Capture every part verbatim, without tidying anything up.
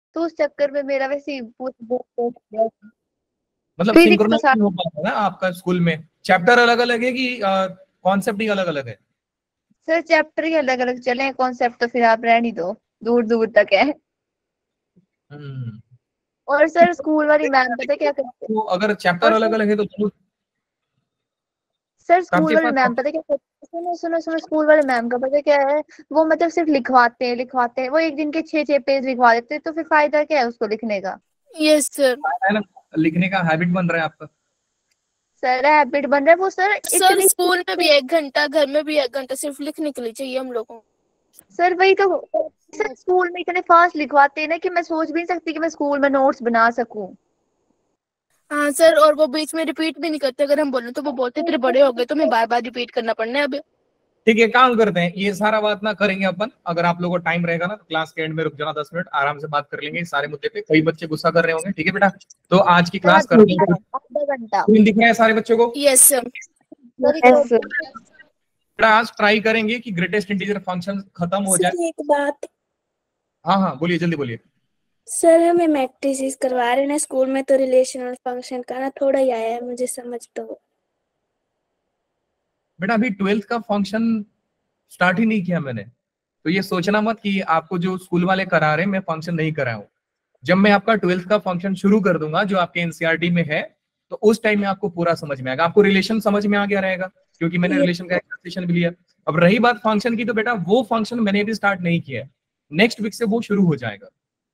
तो उस चक्कर में मेरा वैसे ही पूरा मतलब फिजिक्स तो सिंक्रोनाइज साथ नहीं हो पाता ना आपका स्कूल में? चैप्टर अलग अलग है कि कॉन्सेप्ट ही अलग अलग है? सर चैप्टर ही अलग अलग चले हैं, कॉन्सेप्ट तो फिर आप रहने दो, दूर दूर तक है। हम्म। और सर स्कूल वाली मैम पता है क्या करते हैं? तो अगर चैप्टर और अलग सर अलग है तो दोनों सर तो स्कूल आपके वाले पास मैम पता है क्या करते हैं? सुनो सुनो सुनो, स्कूल वाले मैम का पता है क्या है? वो मतलब सिर्फ लिखवाते हैं लिखवाते हैं, वो एक दिन के छह छह पेज लिखवा देते हैं, तो फिर फायदा क्या है उसको लिखने का? Yes sir. है ना, लिखने का हैबिट बन रहा है आपका। सर हैबिट बन रहा है वो सर सर इतनी। स्कूल में भी एक घंटा, घर में भी एक घंटा सिर्फ लिखने के लिए चाहिए हम लोगों को। सर वही तो, सर स्कूल में इतने फास्ट लिखवाते हैं ना कि मैं सोच भी नहीं सकती कि मैं स्कूल में नोट्स बना सकूं। हाँ सर, और वो बीच में रिपीट भी नहीं करते, अगर हम बोले तो वो बोलते तेरे बड़े हो गए तो मैं बार बार रिपीट करना पड़ना है अब। ठीक है, काम करते हैं, ये सारा बात ना करेंगे अपन। अगर आप लोगों को टाइम रहेगा ना तो क्लास के एंड में रुक जाना, दस मिनट आराम से बात कर लेंगे इस सारे मुद्दे पे। कई बच्चे गुस्सा कर रहे होंगे, ठीक है बेटा? तो आज की सर क्लास करते आधा हैं। आधा घंटा। स्क्रीन दिख रहा है सारे बच्चों को? Yes sir. सर एक बेटा आज ट्राई करेंगे कि ग्रेटेस्ट इंटीजर फंक्शन खत्म हो जाए। सर एक बात, हाँ हाँ बोलिए, जल्दी बोलिए। सर हमें मैट्रिसेस करवा रहे हैं ना स्कूल में, तो रिलेशनल फंक्शन का ना थोड़ा ही आया है मुझे समझ। तो बेटा अभी ट्वेल्थ का फंक्शन स्टार्ट ही नहीं किया मैंने, तो ये सोचना मत कि आपको जो स्कूल वाले करा रहे हैं मैं फंक्शन नहीं कराया हूँ। जब मैं आपका ट्वेल्थ का फंक्शन शुरू कर दूंगा जो आपके एनसीईआरटी में है, तो उस टाइम में आपको पूरा समझ में आएगा, आपको रिलेशन समझ में आ गया रहेगा, क्योंकि मैंने ये रिलेशन का एक सेशन भी लिया। अब रही बात फंक्शन की, तो बेटा वो फंक्शन मैंने भी स्टार्ट नहीं किया है, नेक्स्ट वीक से वो शुरू हो जाएगा।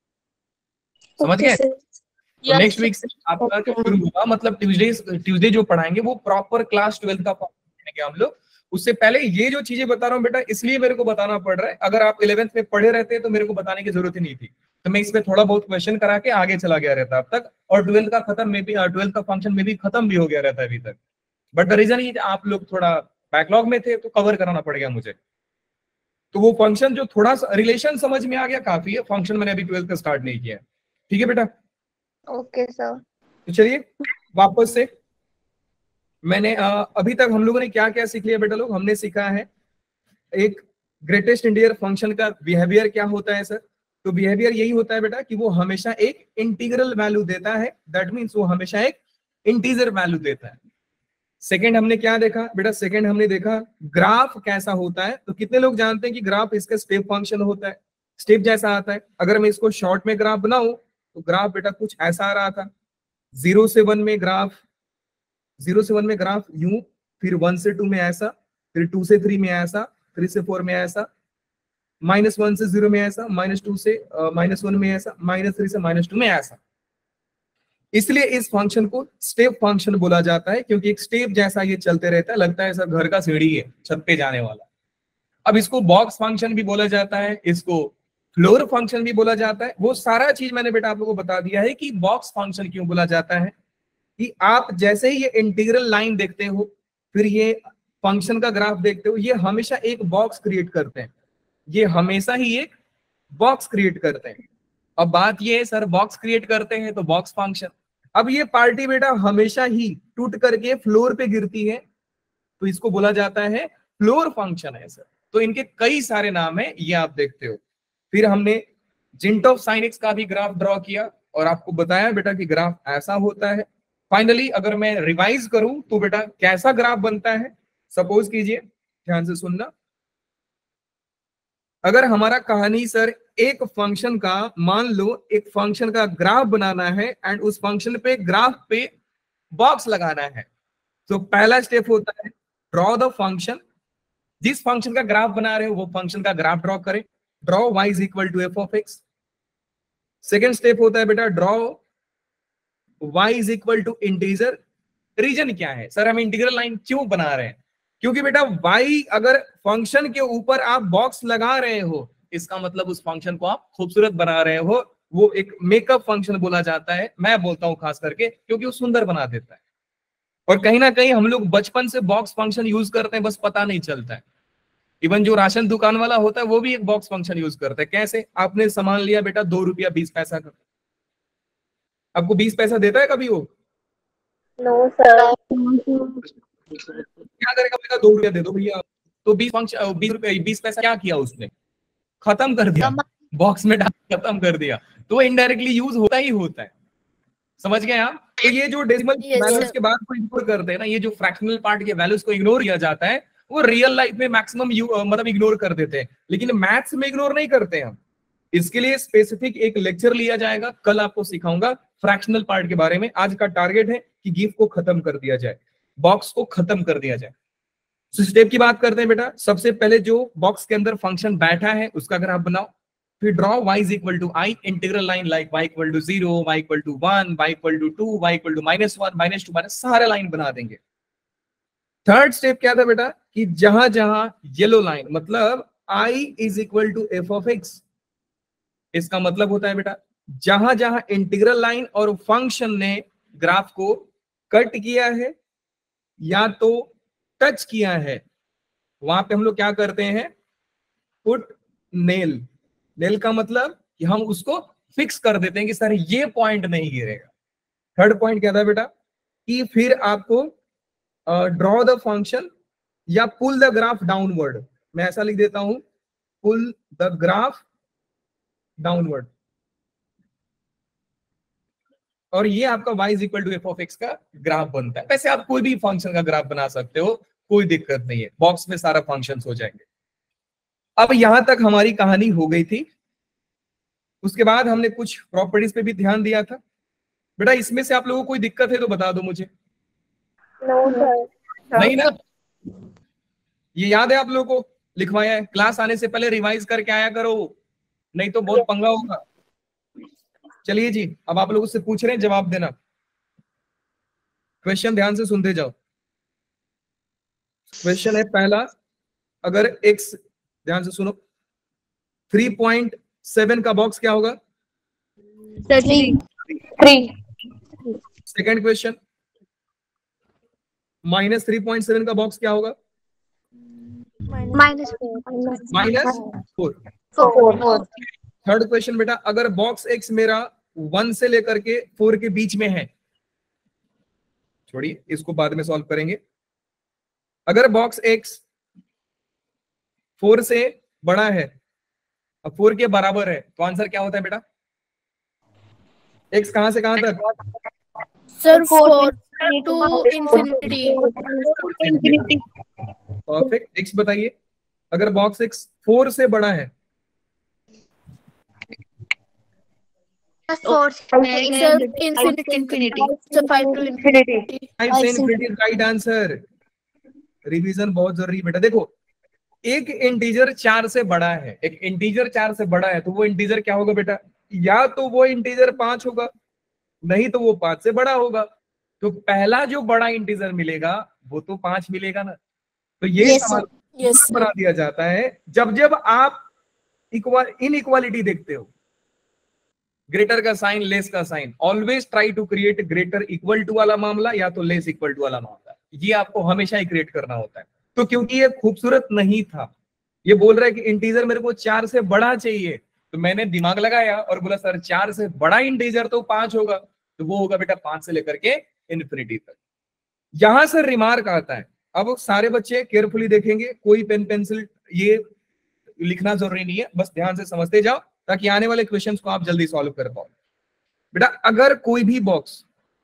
समझ ओके गए? सर। तो नेक्स्ट वीक से आपका क्या शुरू होगा, मतलब ट्यूसडे ट्यूसडे जो पढ़ाएंगे वो प्रॉपर क्लास ट्वेल्थ का पढ़ाएंगे हम लोग। उससे पहले ये जो चीजें बता रहा हूँ बेटा, इसलिए मेरे को बताना पड़ रहा है। अगर आप इलेवेंथ में पढ़े रहते तो मेरे को बताने की जरूरत ही नहीं थी, तो मैं इसमें थोड़ा बहुत क्वेश्चन करा के आगे चला गया रहता अब तक, और ट्वेल्थ का खत्म में भी, ट्वेल्थ का फंक्शन में भी खत्म भी हो गया रहता अभी तक। बट द रीजन ये आप लोग थोड़ा बैकलॉग में थे तो कवर कराना पड़ गया मुझे। तो वो फंक्शन जो थोड़ा सा रिलेशन समझ में आ गया काफी है, फंक्शन मैंने अभी ट्वेल्थ का स्टार्ट नहीं किया है। ठीक है बेटा? Okay sir. तो चलिए वापस से, मैंने अ, अभी तक हम लोगों ने क्या क्या सीख लिया बेटा लोग? हमने सीखा है एक ग्रेटेस्ट इंटीजर फंक्शन का बिहेवियर क्या होता है सर। तो बिहेवियर यही होता है बेटा कि वो हमेशा एक इंटीग्रल वैल्यू देता है, दैट मींस वो हमेशा एक इंटीजर वैल्यू देता है। सेकंड हमने क्या देखा बेटा? सेकंड हमने देखा ग्राफ कैसा होता है। तो कितने लोग जानते हैं कि ग्राफ इसका स्टेप फंक्शन होता है, स्टेप जैसा आता है। अगर मैं इसको शॉर्ट में ग्राफ बनाऊं तो ग्राफ बेटा कुछ ऐसा आ रहा था, जीरो से वन में ग्राफ, जीरो से वन में ग्राफ यूं, फिर वन से टू में ऐसा, फिर टू से थ्री में ऐसा, थ्री से फोर में ऐसा, माइनस वन से जीरो में ऐसा, माइनस टू से माइनस वन में ऐसा, माइनस थ्री से माइनस टू में ऐसा। इसलिए इस फंक्शन को स्टेप फंक्शन बोला जाता है, क्योंकि एक स्टेप जैसा ये चलते रहता है, लगता है सर घर का सीढ़ी है छत पे जाने वाला। अब इसको बॉक्स फंक्शन भी बोला जाता है, इसको फ्लोर फंक्शन भी बोला जाता है। वो सारा चीज मैंने बेटा आप लोगों को बता दिया है कि बॉक्स फंक्शन क्यों बोला जाता है। कि आप जैसे ही ये इंटीग्रल लाइन देखते हो, फिर ये फंक्शन का ग्राफ देखते हो, ये हमेशा एक बॉक्स क्रिएट करते हैं, ये हमेशा ही एक बॉक्स क्रिएट करते हैं। अब बात ये है सर बॉक्स क्रिएट करते हैं तो बॉक्स फंक्शन, अब ये पार्टी बेटा हमेशा ही टूट करके फ्लोर पे गिरती है, तो इसको बोला जाता है फ्लोर फंक्शन है सर। तो इनके कई सारे नाम है, ये आप देखते हो। फिर हमने जिंटॉफ साइन एक्स का भी ग्राफ ड्रॉ किया और आपको बताया बेटा कि ग्राफ ऐसा होता है। फाइनली अगर मैं रिवाइज करूं तो बेटा कैसा ग्राफ बनता है, सपोज कीजिए, ध्यान से सुनना। अगर हमारा कहानी सर एक फंक्शन का, मान लो एक फंक्शन का ग्राफ बनाना है एंड उस फंक्शन पे ग्राफ पे बॉक्स लगाना है, तो पहला स्टेप होता है ड्रॉ द फंक्शन। जिस फंक्शन का ग्राफ बना रहे हो वो फंक्शन का ग्राफ ड्रॉ करें, draw y is equal to f of x. Second step होता है बेटा draw y is equal to integer. Reason क्या है सर, हम इंटीग्रल लाइन क्यों बना रहे हैं? क्योंकि बेटा y अगर फंक्शन के ऊपर आप बॉक्स लगा रहे हो, इसका मतलब उस फंक्शन को आप खूबसूरत बना रहे हो। वो एक मेकअप फंक्शन बोला जाता है, मैं बोलता हूं खास करके, क्योंकि वो सुंदर बना देता है। और कहीं ना कहीं हम लोग बचपन से बॉक्स फंक्शन यूज करते हैं, बस पता नहीं चलता है। इवन जो राशन दुकान वाला होता है वो भी एक बॉक्स फंक्शन यूज करता है। कैसे? आपने सामान लिया बेटा दो रुपया बीस पैसा का, आपको बीस पैसा देता है कभी वो? No sir. क्या करेगा? बेटा दो रुपया दे दो भैया, तो बीस फंक्शन बीस रुपया बीस पैसा क्या किया उसने? खत्म कर दिया। बॉक्स में डाल खत्म कर दिया, तो इनडायरेक्टली यूज होता ही होता है। समझ गए आप? तो ये जो डेसिमल Yes, वैल्यूज sir. के बाद को इग्नोर करते हैं ना, ये जो फ्रैक्शनल पार्ट के वैल्यूज को इग्नोर किया जाता है, वो रियल लाइफ में मैक्सिमम मतलब इग्नोर कर देते हैं, लेकिन मैथ्स में इग्नोर नहीं करते हम। इसके लिए स्पेसिफिक एक लेक्चर लिया जाएगा, कल आपको सिखाऊंगा फ्रैक्शनल पार्ट के बारे में। आज का टारगेट है कि गिफ को खत्म कर दिया जाए, बॉक्स को खत्म कर दिया जाए। तो स्टेप की बात करते हैं बेटा। सबसे पहले जो बॉक्स के अंदर फंक्शन बैठा है उसका ग्राफ बनाओ, फिर draw y is equal to i integral line like y equal to zero, y equal to one, y equal to two, y equal to minus one, minus two, minus, सारे line बना देंगे। Third step क्या था बेटा कि जहां जहां yellow line मतलब i is equal to f of x, इसका मतलब होता है बेटा जहां जहां इंटीग्रल लाइन और फंक्शन ने ग्राफ को कट किया है या तो टच किया है, वहां पे हम लोग क्या करते हैं, पुट नेल। नेल का मतलब कि हम उसको फिक्स कर देते हैं कि सर ये पॉइंट नहीं गिरेगा। थर्ड पॉइंट क्या था बेटा कि फिर आपको ड्रॉ द फंक्शन या पुल द ग्राफ डाउनवर्ड। मैं ऐसा लिख देता हूं, पुल द ग्राफ डाउनवर्ड, और ये आपका y is equal to f of x का ग्राफ बनता है। वैसे आप कोई भी फंक्शन का ग्राफ बना सकते हो, कोई दिक्कत नहीं है, बॉक्स में सारा फंक्शंस हो जाएंगे। अब यहां तक हमारी कहानी हो गई थी। उसके बाद हमने कुछ प्रॉपर्टीज पे भी ध्यान दिया था। बेटा इसमें से आप लोगों को कोई दिक्कत है तो बता दो मुझे। No sir. नहीं ना? ये याद है आप लोगों को? लिखवाया है? क्लास आने से पहले रिवाइज करके आया करो, नहीं तो बहुत पंगा होगा। चलिए जी, अब आप लोग उससे पूछ रहे हैं, जवाब देना। क्वेश्चन ध्यान से सुनते जाओ। क्वेश्चन है पहला, अगर x, ध्यान से सुनो, थ्री पॉइंट सेवन का बॉक्स क्या होगा? Second question, minus three point seven का बॉक्स क्या होगा? Minus minus four. Four. Third question बेटा, अगर बॉक्स x मेरा वन से लेकर के फोर के बीच में है, छोड़िए इसको बाद में सॉल्व करेंगे। अगर बॉक्स x फोर से बड़ा है और फोर के बराबर है, तो आंसर क्या होता है बेटा? x कहां से कहां तक? Sir four to infinity. Perfect. x बताइए, अगर बॉक्स x फोर से बड़ा है, four sir infinity. Sir five to infinity. Five से इंफिनिटी राइट आंसर। रिवीजन बहुत जरूरी बेटा। देखो एक इंटीजर चार से बड़ा है, एक इंटीजर चार से बड़ा है, तो वो इंटीजर क्या होगा बेटा? या तो वो इंटीजर पांच होगा, नहीं तो वो पांच से बड़ा होगा। तो पहला जो बड़ा इंटीजर मिलेगा वो तो पांच मिलेगा ना। तो ये Yes, सवाल yes, बना दिया जाता है जब जब आप इक्वल इनइक्वालिटी देखते हो, ग्रेटर का साइन, लेस का sign, always try to create greater equal to वाला मामला या तो लेस इक्वल टू वाला मामला, ये आपको हमेशा ही क्रिएट करना होता है। तो क्योंकि ये खूबसूरत नहीं था, ये बोल रहा है कि इंटीजर मेरे को चार से बड़ा चाहिए, तो मैंने दिमाग लगाया और बोला सर चार से बड़ा इंटीजर तो पांच होगा, तो वो होगा बेटा पांच से लेकर के इन्फिनिटी तक। यहां से रिमार्क आता है। अब सारे बच्चे केयरफुली देखेंगे, कोई पेन पेंसिल ये लिखना जरूरी नहीं है, बस ध्यान से समझते जाओ ताकि आने वाले क्वेश्चंस को आप जल्दी सॉल्व कर पाओ। बेटा अगर कोई भी बॉक्स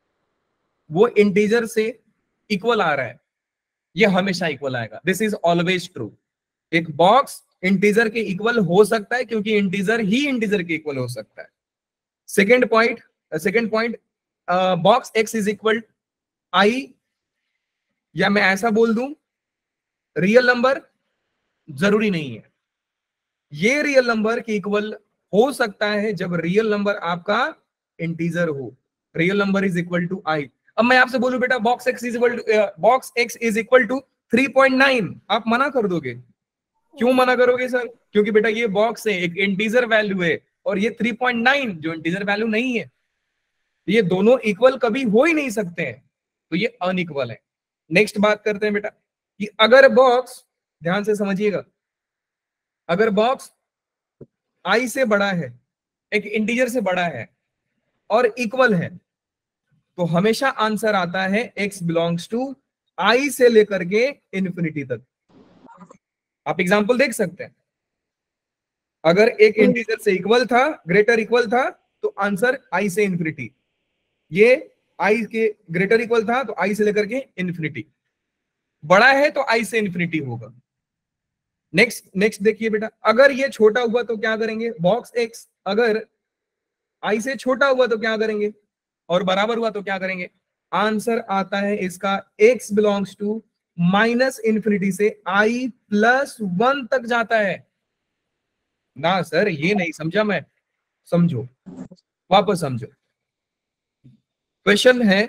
वो इंटीजर से इक्वल आ रहा है, ये हमेशा इक्वल आएगा, दिस इज ऑलवेज ट्रू। एक बॉक्स इंटीजर के इक्वल हो सकता है क्योंकि इंटीजर ही इंटीजर के इक्वल हो सकता है। Second point, second point, box x is equal i, या मैं ऐसा बोल दूं रियल नंबर, जरूरी नहीं है। ये रियल नंबर के इक्वल हो सकता है जब रियल नंबर आपका इंटीजर हो। Real number is equal to i. अब मैं आपसे बोलूं बेटा box x is equal to box x is equal to three point nine, आप मना कर दोगे? क्यों मना करोगे सर? क्योंकि बेटा ये बॉक्स है, एक इंटीजर वैल्यू है, और ये थ्री पॉइंट नाइन जो इंटीजर वैल्यू नहीं है, ये दोनों इक्वल कभी हो ही नहीं सकते हैं, तो ये अनइक्वल है। नेक्स्ट बात करते हैं बेटा कि अगर बॉक्स, ध्यान से समझिएगा, अगर बॉक्स आई से बड़ा है, एक इंटीजर से बड़ा है और इक्वल है, तो हमेशा आंसर आता है x बिलोंग्स टू आई से लेकर के इन्फिनिटी तक। आप एग्जांपल देख सकते हैं। अगर एक इंटीजर से इक्वल था, ग्रेटर इक्वल था, तो आंसर आई से इन्फिनिटी। ये आई के ग्रेटर इक्वल था तो आई से लेकर के इन्फिनिटी, बड़ा है तो आई से इन्फिनिटी होगा। नेक्स्ट नेक्स्ट देखिए बेटा, अगर ये छोटा हुआ तो क्या करेंगे, बॉक्स एक्स अगर आई से छोटा हुआ तो क्या करेंगे, और बराबर हुआ तो क्या करेंगे। आंसर आता है इसका x belongs to minus infinity से आई प्लस वन तक जाता है ना। सर ये नहीं समझा मैं, समझो वापस समझो। क्वेश्चन है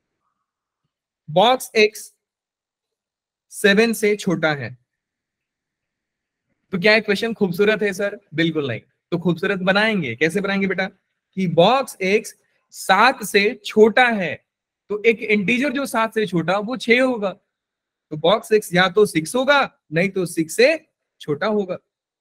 बॉक्स x सेवन से छोटा है, तो क्या है क्वेश्चन खूबसूरत है सर? बिल्कुल नहीं। तो खूबसूरत बनाएंगे, कैसे बनाएंगे बेटा, कि बॉक्स x सात से छोटा है, तो एक इंटीजर जो सात से छोटा वो छह होगा, तो बॉक्स x या तो सिक्स होगा नहीं तो सिक्स से छोटा होगा।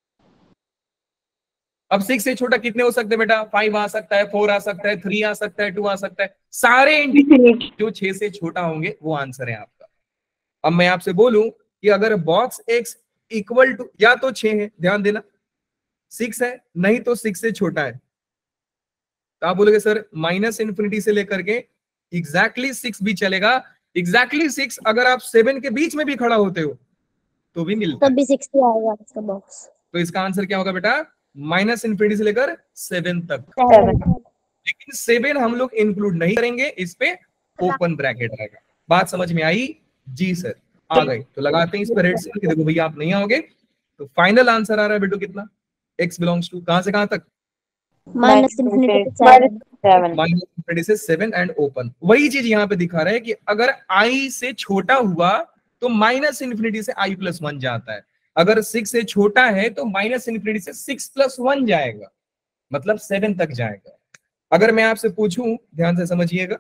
अब सिक्स से छोटा कितने हो सकते हैं बेटा, फाइव आ सकता है, फोर आ सकता है, थ्री आ सकता है, टू आ सकता है, सारे इंटीजर जो छह से छोटा होंगे वो आंसर है आपका। अब मैं आपसे बोलूं कि अगर बॉक्स x इक्वल टू या तो छह है, ध्यान देना, सिक्स है, नहीं तो सिक्स से छोटा है, तो आप बोलोगे सर माइनस इंफिनिटी से लेकर के एग्जैक्टली सिक्स भी चलेगा। एग्जैक्टली सिक्स अगर आप सेवन के बीच में भी खड़ा होते हो तो भी मिलता है, तब भी सिक्स ही आएगा इसका बॉक्स। तो इसका आंसर क्या होगा बेटा, माइनस इंफिनिटी से लेकर सेवन तक। लेकिन सेवन हम लोग इंक्लूड नहीं करेंगे, इस पे ओपन ब्रैकेट रहेगा। बात समझ में आई? जी सर, आ गई। तो लगाते हैं इस पर रेड सिग्नल कि देखो भैया आप नहीं आओगे। तो फाइनल आंसर आ रहा है बेटो कितना, x बिलोंग्स टू कहां से कहां तक, माइनस इंफिनिटी से सेवन। माइनस इंफिनिटी से सेवन एंड ओपन। वही चीज यहाँ पे दिखा रहा है कि अगर i से छोटा हुआ तो माइनस इंफिनिटी से i प्लस वन जाता है, अगर सिक्स से छोटा है तो माइनस इंफिनिटी से सिक्स प्लस वन जाएगा, मतलब सेवन तक जाएगा। अगर मैं आपसे पूछूं, ध्यान से समझिएगा,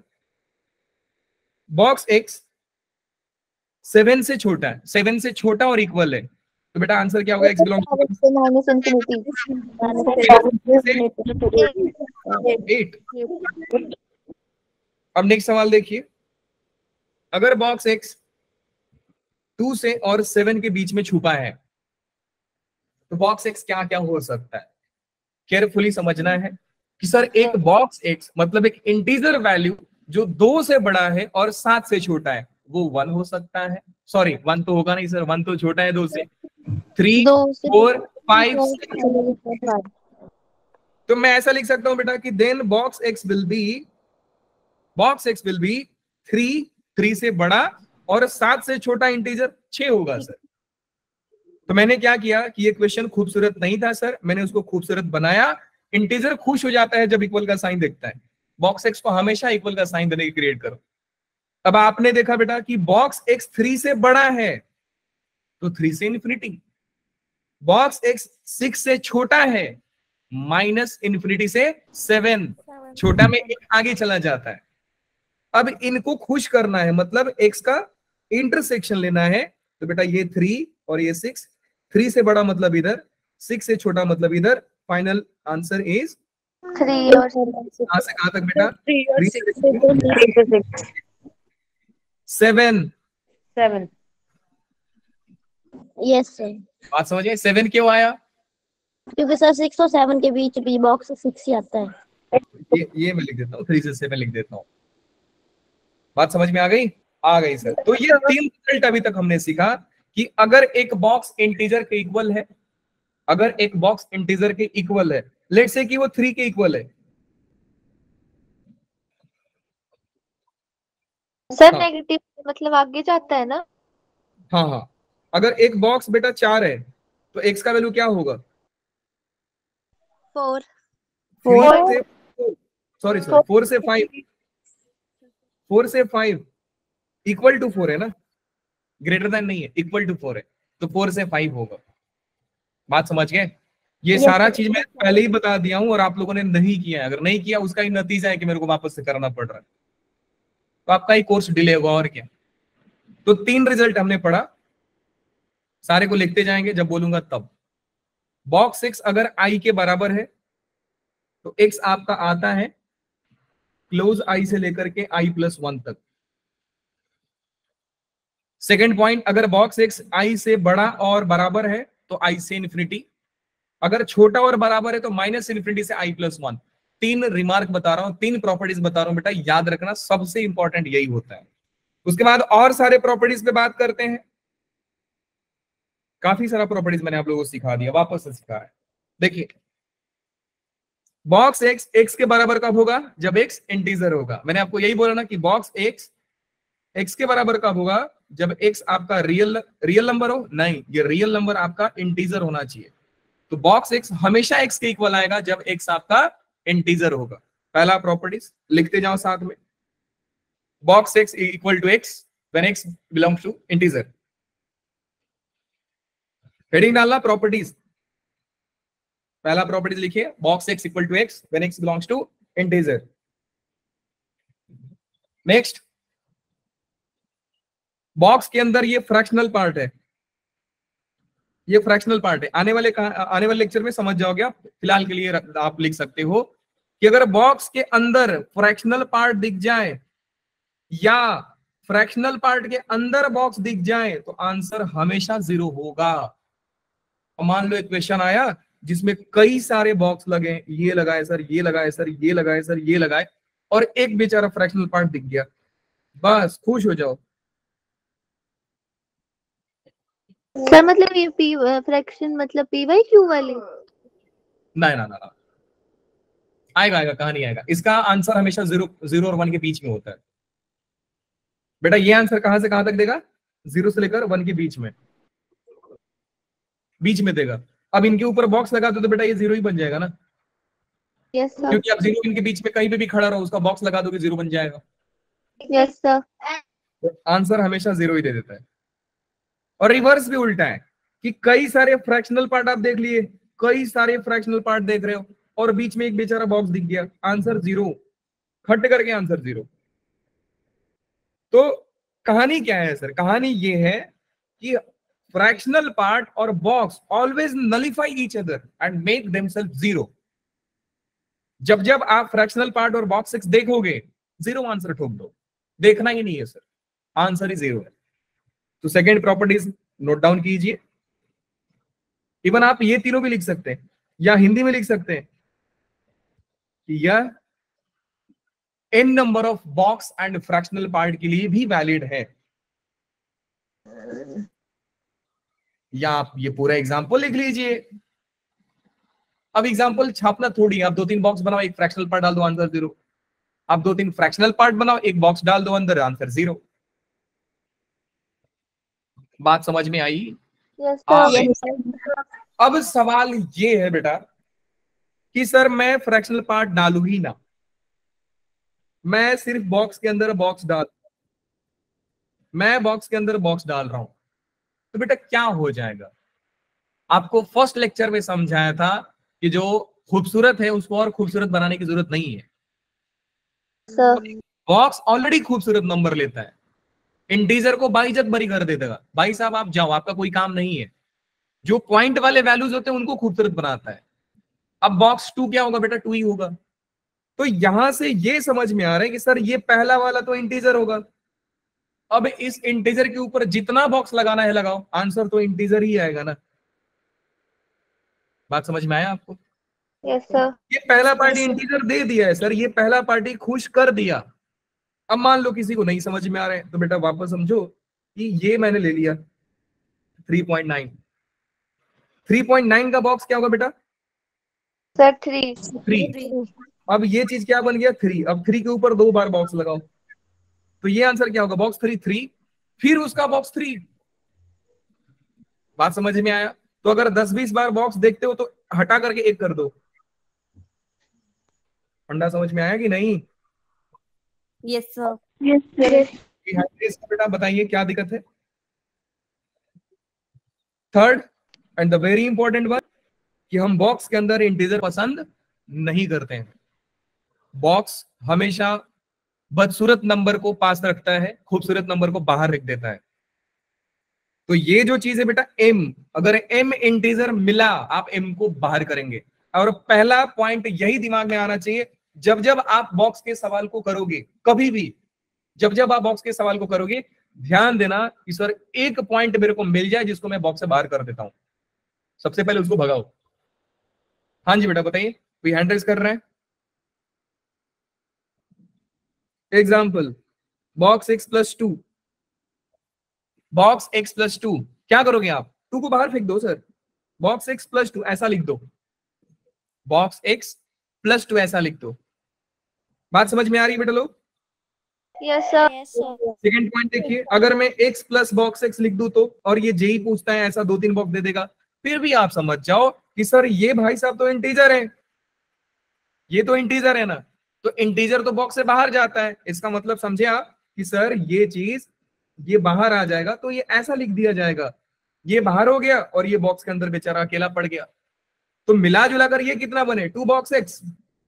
बॉक्स x सेवन से छोटा है, सेवन से छोटा और इक्वल है, तो बेटा आंसर क्या होगा, x belongs to minus infinity. Eight. अब नेक्स्ट सवाल देखिए, अगर बॉक्स x टू से और सेवन के बीच में छुपा है तो बॉक्स x क्या क्या हो सकता है। केयरफुली समझना है कि सर एक बॉक्स x मतलब एक इंटीजर वैल्यू जो दो से बड़ा है और सात से छोटा है, वो वन हो सकता है। सॉरी वन तो होगा नहीं सर, वन तो छोटा है दो से। थ्री, फोर, फाइव, तो मैं ऐसा लिख सकता हूं बेटा कि then box x will be box x will be three, three से बड़ा और सात से छोटा इंटीजर छह होगा सर। तो मैंने क्या किया कि ये क्वेश्चन खूबसूरत नहीं था सर, मैंने उसको खूबसूरत बनाया। इंटीजर खुश हो जाता है जब इक्वल का साइन देखता है, बॉक्स x को हमेशा इक्वल का साइन देने की क्रिएट करो। अब आपने देखा बेटा कि बॉक्स x थ्री से बड़ा है तो थ्री से इन्फिनिटी, बॉक्स x सिक्स से छोटा है माइनस इन्फिनिटी से सेवन, छोटा में एक आगे चला जाता है। अब इनको खुश करना है, मतलब x का इंटरसेक्शन लेना है, तो बेटा ये थ्री और ये सिक्स, थ्री से बड़ा मतलब इधर, सिक्स से छोटा मतलब इधर। फाइनल आंसर इज थ्री और कहां से कहां तक बेटा, थ्री और three six. Seven. Seven. Yes sir, बात समझिए, सेवन क्यों आया, क्योंकि सर सिक्स और सेवन के बीच भी बॉक्स सिक्स ही आता है। ये ये मैं लिख देता हूँ, थ्री से सेवन लिख देता हूँ। बात समझ में आ गई? आ गई सर। तो ये तीन रिजल्ट अभी तक हमने सीखा कि अगर एक बॉक्स इंटीजर के इक्वल है, अगर एक बॉक्स इंटीजर के इक्वल है, लेट्स से कि वो थ्री के इक्वल है, सर हाँ। नेगेटिव मतलब आगे जाता है ना। हाँ हाँ, अगर एक बॉक्स बेटा चार है तो एक्स का वैल्यू क्या होगा, फोर। फोर से सॉरी सॉरी फोर से फाइव, फोर से फाइव इक्वल टू फोर है ना, ग्रेटर देन नहीं है, इक्वल टू फोर है, तो फोर से फाइव होगा। बात समझ गए? ये सारा चीज मैं पहले ही बता दिया हूं और आप लोगों ने नहीं किया है। अगर नहीं किया उसका ही नतीजा है कि मेरे को वापस से करना पड़ रहा है, तो आपका ही कोर्स डिले होगा और क्या। तो तीन रिजल्ट हमने पढ़ा, सारे को लिखते जाएंगे जब बोलूंगा तब। बॉक्स सिक्स अगर आई के बराबर है तो एक्स आपका आता है क्लोज आई से लेकर के आई प्लस वन तक। सेकेंड पॉइंट, अगर बॉक्स एक्स आई से बड़ा और बराबर है तो आई से इन्फिनिटी। अगर छोटा और बराबर है तो माइनस इन्फिनिटी से आई प्लस वन। तीन रिमार्क बता रहा हूं, तीन प्रॉपर्टीज बता रहा हूं बेटा, याद रखना सबसे इंपॉर्टेंट यही होता है। उसके बाद और सारे प्रॉपर्टीज पे बात करते हैं। काफी सारा प्रॉपर्टीज मैंने आप लोगों को सिखा दिया, वापस से सिखा है। देखिए बॉक्स एक्स एक्स के बराबर कब होगा? जब एक्स इंटीजर होगा। मैंने आपको यही बोला ना कि बॉक्स एक्स एक्स के बराबर कब होगा? जब एक्स आपका रियल रियल नंबर हो। नहीं, ये रियल नंबर आपका इंटीजर होना चाहिए। तो बॉक्स एक्स हमेशा एक्स के इक्वल आएगा जब एक्स आपका इंटीजर होगा। पहला प्रॉपर्टीज लिखते जाओ साथ में, box x equal to x when x belongs to integer. Heading डालना प्रॉपर्टीज। पहला प्रॉपर्टीज लिखिए, box x equal to x when x belongs to integer. Next, box के अंदर ये फ्रैक्शनल पार्ट है, ये फ्रैक्शनल पार्ट है। आने वाले आने वाले लेक्चर में समझ जाओगे आप, फिलहाल के लिए आप लिख सकते हो कि अगर बॉक्स के अंदर फ्रैक्शनल पार्ट दिख जाए या फ्रैक्शनल पार्ट के अंदर बॉक्स दिख जाए तो आंसर हमेशा जीरो होगा। मान लो एक क्वेश्चन आया जिसमें कई सारे बॉक्स लगे, ये लगाए सर, ये लगाए सर, ये लगाए सर, ये लगाए, और एक बेचारा फ्रैक्शनल पार्ट दिख गया, बस खुश हो जाओ। सर मतलब ये पी फ्रैक्शन मतलब पी बाई क्यू वाली? नहीं ना ना, आएगा आएगा, कहां नहीं आएगा। इसका आंसर हमेशा जीरो जीरो और वन के बीच में होता है बेटा। ये आंसर कहां से कहां तक देगा? जीरो से लेकर वन के बीच में, बीच में देगा। अब इनके ऊपर बॉक्स लगा दो तो बेटा ये जीरो ही बन जाएगा ना। Yes sir. क्योंकि अब जीरो इनके बीच में कहीं पे भी खड़ा रहो, उसका बॉक्स लगा दोगे जीरो बन जाएगा। Yes sir. तो आंसर हमेशा जीरो ही दे देता है। और रिवर्स भी उल्टा है कि कई सारे फ्रैक्शनल पार्ट आप देख लिए, कई सारे फ्रैक्शनल पार्ट देख रहे हो और बीच में एक बेचारा बॉक्स दिख गया, आंसर जीरो, खट करके आंसर जीरो। तो कहानी क्या है सर? कहानी ये है कि फ्रैक्शनल पार्ट और box always nullify each other and make themselves zero. जब जब आप फ्रैक्शनल पार्ट और बॉक्स सिक्स देखोगे, जीरो आंसर ठोक दो, देखना ही नहीं है सर, आंसर ही जीरो है। तो सेकेंड प्रॉपर्टीज नोट डाउन कीजिए। इवन आप ये तीनों भी लिख सकते हैं या हिंदी में लिख सकते हैं कि यह n number of box and fractional part के लिए भी वैलिड है। या आप ये पूरा एग्जांपल लिख लीजिए। अब एग्जांपल छापना थोड़ी, आप दो तीन बॉक्स बनाओ, एक फ्रैक्शनल पार्ट डाल दो, आंसर जीरो। आप दो तीन फ्रैक्शनल पार्ट बनाओ, एक बॉक्स डाल दो अंदर, आंसर जीरो। बात समझ में आई? Yes sir. अब सवाल ये है बेटा कि सर मैं फ्रैक्शनल पार्ट डालू ही ना, मैं सिर्फ बॉक्स के अंदर बॉक्स डाल मैं बॉक्स के अंदर बॉक्स डाल रहा हूं, तो बेटा क्या हो जाएगा? आपको फर्स्ट लेक्चर में समझाया था कि जो खूबसूरत है उसको और खूबसूरत बनाने की जरूरत नहीं है सर। बॉक्स ऑलरेडी खूबसूरत नंबर लेता है, इंटीजर को बाइज्जत बरी कर देगा। भाई साहब आप जाओ, आपका कोई काम नहीं है। जो पॉइंट वाले वैल्यूज होते हैं उनको खूबसूरत बनाता है। अब बॉक्स टू क्या होगा बेटा? टू ही होगा। तो यहां से ये समझ में आ रहा है कि सर ये पहला वाला तो इंटीजर होगा, अब इस इंटीजर के ऊपर जितना बॉक्स लगाना है लगाओ, आंसर तो इंटीजर ही आएगा ना। बात समझ में आया आपको? Yes sir. ये पहला पार्टी इंटीजर दे दिया है सर, ये पहला पार्टी खुश कर दिया। अब मान लो किसी को नहीं समझ में आ रहा है तो बेटा वापस समझो कि ये मैंने ले लिया three point nine, three point nine का बॉक्स क्या होगा बेटा? Sir three. थ्री। अब ये चीज क्या बन गया? थ्री। अब थ्री के ऊपर दो बार बॉक्स लगाओ तो ये आंसर क्या होगा? बॉक्स थ्री, थ्री फिर उसका बॉक्स थ्री। बात समझ में आया? तो अगर दस बीस बार बॉक्स देखते हो तो हटा करके एक कर दो। फंडा समझ में आया कि नहीं? Yes sir. Yes sir. बेटा बताइए क्या दिक्कत है? Third and the very important one कि हम बॉक्स के अंदर इंटीजर पसंद नहीं करते हैं। बॉक्स हमेशा बदसूरत नंबर को पास रखता है, खूबसूरत नंबर को बाहर रख देता है। तो ये जो चीज है बेटा एम, अगर एम इंटीजर मिला आप एम को बाहर करेंगे। और पहला पॉइंट यही दिमाग में आना चाहिए, जब जब आप बॉक्स के सवाल को करोगे, कभी भी जब जब आप बॉक्स के सवाल को करोगे, ध्यान देना कि सर एक पॉइंट मेरे को मिल जाए जिसको मैं बॉक्स से बाहर कर देता हूं, सबसे पहले उसको भगाओ। हाँ जी बेटा बताइए, कोई हैंड रेज कर रहा है? Example box x plus two, box x plus two, क्या करोगे आप? टू को बाहर फेंक दो sir, box x plus two ऐसा लिख दो, बॉक्स एक्स प्लस टू ऐसा लिख दो। बात समझ में आ रही है बेटा लोग? Yes sir. Yes sir. Second point देखिए, अगर मैं x प्लस बॉक्स x लिख दूं तो, और ये जेई पूछता है ऐसा दो तीन बॉक्स दे देगा, फिर भी आप समझ जाओ कि सर ये भाई साहब तो इंटीजर है, ये तो इंटीजर है ना, तो इंटीजर तो बॉक्स से बाहर जाता है, इसका मतलब समझे आप कि सर ये चीज ये बाहर आ जाएगा तो ये ऐसा लिख दिया जाएगा, ये बाहर हो गया और ये बॉक्स के अंदर बेचारा अकेला पड़ गया, तो मिला जुला कर ये कितना बने? Two box x.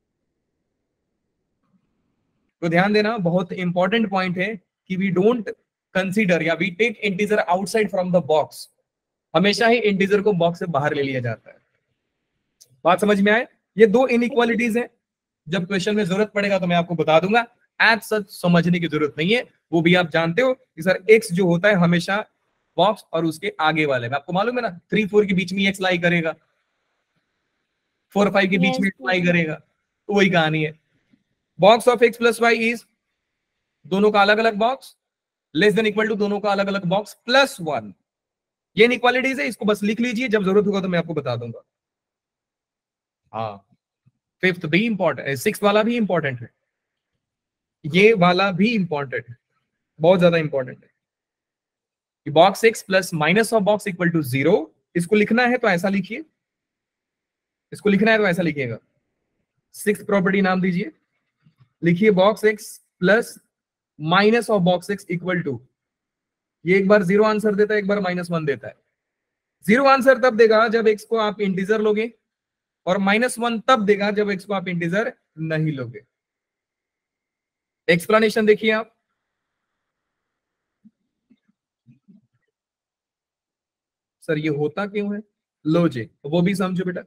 तो ध्यान देना, बहुत इंपॉर्टेंट पॉइंट है कि वी डोंट कंसीडर या we take integer outside from the box, हमेशा ही इंटीजर को बॉक्स से बाहर ले लिया जाता है। बात समझ में आए? ये दो इनइक्वालिटीज हैं, जब क्वेश्चन में जरूरत पड़ेगा तो मैं आपको बता दूंगा, एज सच समझने की जरूरत नहीं है, वो भी आप जानते हो कि सर एक्स जो होता है हमेशा बॉक्स और उसके आगे वाले में, आपको मालूम है ना, थ्री फोर के बीच में एक्स लाई करेगा, फोर फाइव के बीच में लाई करेगा, तो वही कहानी है। Box of x plus y is दोनों का अलग अलग box, less than equal to दोनों का अलग अलग बॉक्स प्लस वन, ये इनइक्वालिटीज है, इसको बस लिख लीजिए, जब जरूरत होगा तो मैं आपको बता दूंगा। हाँ, फिफ्थ भी इंपॉर्टेंट, सिक्स वाला भी इंपॉर्टेंट है, ये वाला भी इंपॉर्टेंट है, बहुत ज्यादा इंपॉर्टेंट है कि box x plus minus of box equal to zero, इसको लिखना है तो ऐसा लिखिए, इसको लिखना है तो ऐसा लिखिएगा। सिक्स प्रॉपर्टी नाम दीजिए, लिखिए box x plus minus of box x equal to, ये एक बार जीरो आंसर देता है, एक बार माइनस वन देता है। जीरो आंसर तब देगा जब एक्स को आप इंटीजर लोगे, और माइनस वन तब देगा जब एक्स को आप इंटीजर नहीं लोगे। एक्सप्लेनेशन देखिए आप, सर ये होता क्यों है, लो जी वो भी समझो बेटा।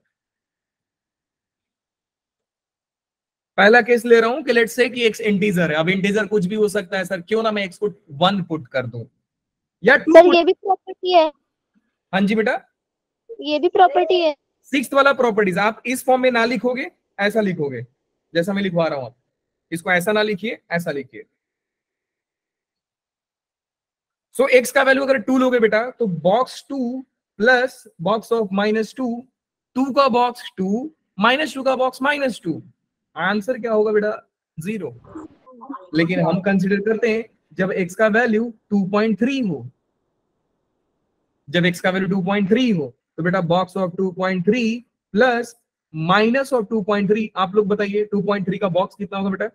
पहला केस ले रहा हूं कि लेट्स से कि एक्स इंटीजर है, अब इंटीजर कुछ भी हो सकता है सर, क्यों ना मैं एक्स को वन पुट कर दूं या टू सर पुट। ये भी प्रॉपर्टी है, हाँ जी बेटा, ये भी प्रॉपर्टी है। सिक्स्थ वाला प्रॉपर्टीज आप इस फॉर्म में ना लिखोगे, ऐसा लिखोगे जैसा मैं लिखवा रहा हूं, आप इसको ऐसा ना लिखिए, ऐसा लिखिए। सो so, x का वैल्यू अगर टू लोगे बेटा तो box two plus box of minus two, two का बॉक्स टू माइनस टू का बॉक्स माइनस टू, आंसर क्या होगा बेटा? जीरो। लेकिन हम कंसीडर करते हैं जब x का वैल्यू टू पॉइंट थ्री हो, जब x का वैल्यू टू पॉइंट थ्री हो तो बेटा box of two point three plus minus of two point three, आप लोग बताइए टू पॉइंट थ्री का बॉक्स कितना होगा बेटा?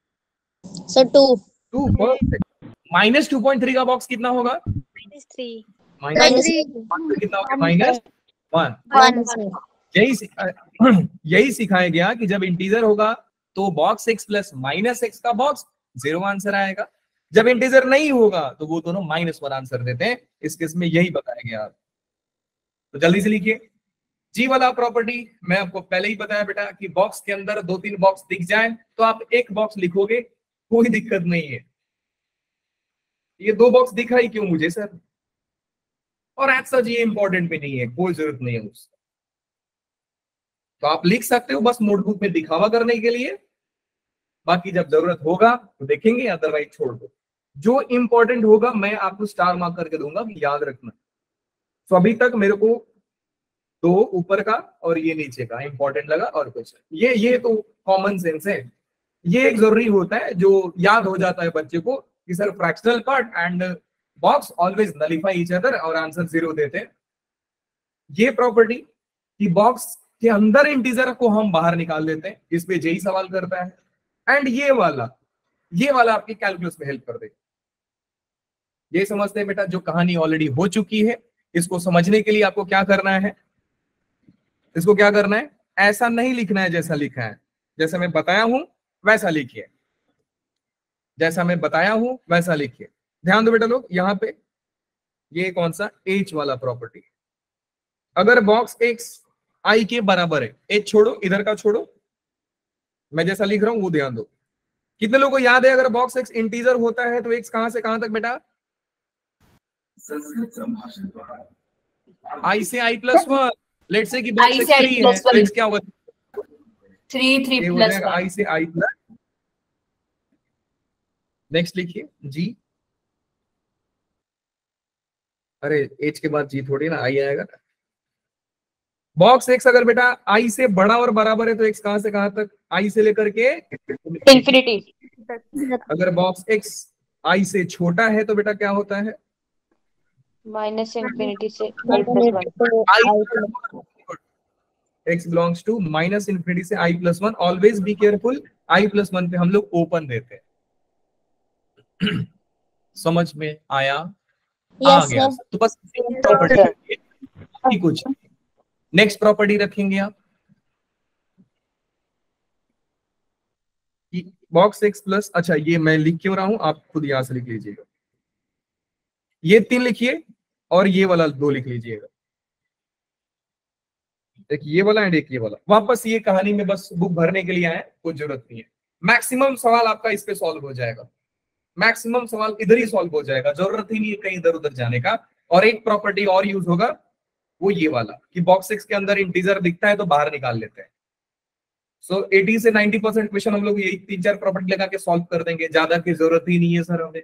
Sir two. Two. Perfect. Minus two point three का बॉक्स कितना होगा? Minus three. माइनस कितना होगा? Minus one. वन। यही सिखा- यही सिखाया गया कि जब इंटीजर होगा तो box x plus minus x का बॉक्स जीरो आंसर आएगा, जब इंटीजर नहीं होगा तो वो दोनों माइनस वन आंसर देते हैं। इस केस में यही बताया गया। तो जल्दी से लिखिए जी वाला प्रॉपर्टी, मैं आपको पहले ही बताया बेटा कि बॉक्स के अंदर दो तीन बॉक्स दिख जाए तो आप एक बॉक्स लिखोगे, कोई दिक्कत नहीं है। ये दो बॉक्स दिखा ही क्यों मुझे सर, और ऐसा ये इंपॉर्टेंट भी नहीं है, कोई जरूरत नहीं है उसका, तो आप लिख सकते हो बस नोटबुक में दिखावा करने के लिए, बाकी जब जरूरत होगा तो देखेंगे, अदरवाइज छोड़ दो। जो इंपॉर्टेंट होगा मैं आपको स्टार मार्क करके दूंगा, याद रखना। तो अभी तक मेरे को दो ऊपर का और ये नीचे का इंपॉर्टेंट लगा, और कुछ ये ये तो कॉमन सेंस है, ये एक जरूरी होता है जो याद हो जाता है बच्चे को कि sir fractional part and box always nullify each other और आंसर जीरो देते हैं। ये प्रॉपर्टी कि बॉक्स के अंदर इंटीजर को हम बाहर निकाल देते हैं, इस पे जेई सवाल करता है, एंड ये वाला ये वाला आपकी कैलकुलस में हेल्प कर देगा। ये समझते हैं बेटा, जो कहानी ऑलरेडी हो चुकी है, इसको समझने के लिए आपको क्या करना है, इसको क्या करना है, ऐसा नहीं लिखना है जैसा लिखा है, जैसा मैं बताया हूं वैसा लिखिए, जैसा मैं बताया हूं वैसा लिखिए। ध्यान दो बेटा लोग, यहां पे ये कौन सा एच वाला प्रॉपर्टी, अगर बॉक्स एक्स आई के बराबर है, एच छोड़ो, इधर का छोड़ो, मैं जैसा लिख रहा हूं वो ध्यान दो। कितने लोगों को याद है अगर बॉक्स एक्स इंटीजर होता है तो एक्स कहां से कहां तक बेटा? आई से आई प्लस वन। लेट्स से कि बॉक्स एक्स थ्री है तो एक्स क्या होगा? थ्री थ्री ये हो प्लस जाएगा आई से आई प्लस, नेक्स्ट लिखिए जी, अरे एच के बाद जी थोड़ी ना आई आएगा। बॉक्स एक्स अगर बेटा आई से बड़ा और बराबर है तो एक्स कहां से कहां तक, आई से लेकर के इंफिनिटी। अगर बॉक्स एक्स आई से छोटा है तो बेटा क्या होता है, माइनस इंफिनिटी से आई plus one. I, x belongs to minus infinity से आई plus one. Always be careful, i plus one पे हम लोग ओपन देते हैं। समझ में आया? आ गया सर। तो बस प्रॉपर्टी कुछ, नेक्स्ट प्रॉपर्टी रखेंगे आप, बॉक्स एक्स प्लस, अच्छा ये मैं लिख क्यों रहा हूं आप खुद यहां से लिख लीजिएगा, ये तीन लिखिए और ये वाला दो लिख लीजिएगा, एक ये वाला एंड एक ये वाला। वापस ये कहानी में बस बुक भरने के लिए आए, कुछ जरूरत नहीं है। मैक्सिमम सवाल आपका इस पे सॉल्व हो जाएगा, मैक्सिमम सवाल इधर ही सॉल्व हो जाएगा, जरूरत ही नहीं है कहीं इधर उधर जाने का। और एक प्रॉपर्टी और यूज होगा, वो ये वाला कि बॉक्स एक्स के अंदर इंटीजर दिखता है तो बाहर निकाल लेते हैं। सो so, अस्सी से नब्बे परसेंट क्वेश्चन हम लोग यही तीन चार प्रॉपर्टी लगा के सॉल्व कर देंगे, ज्यादा की जरूरत ही नहीं है सर हमें।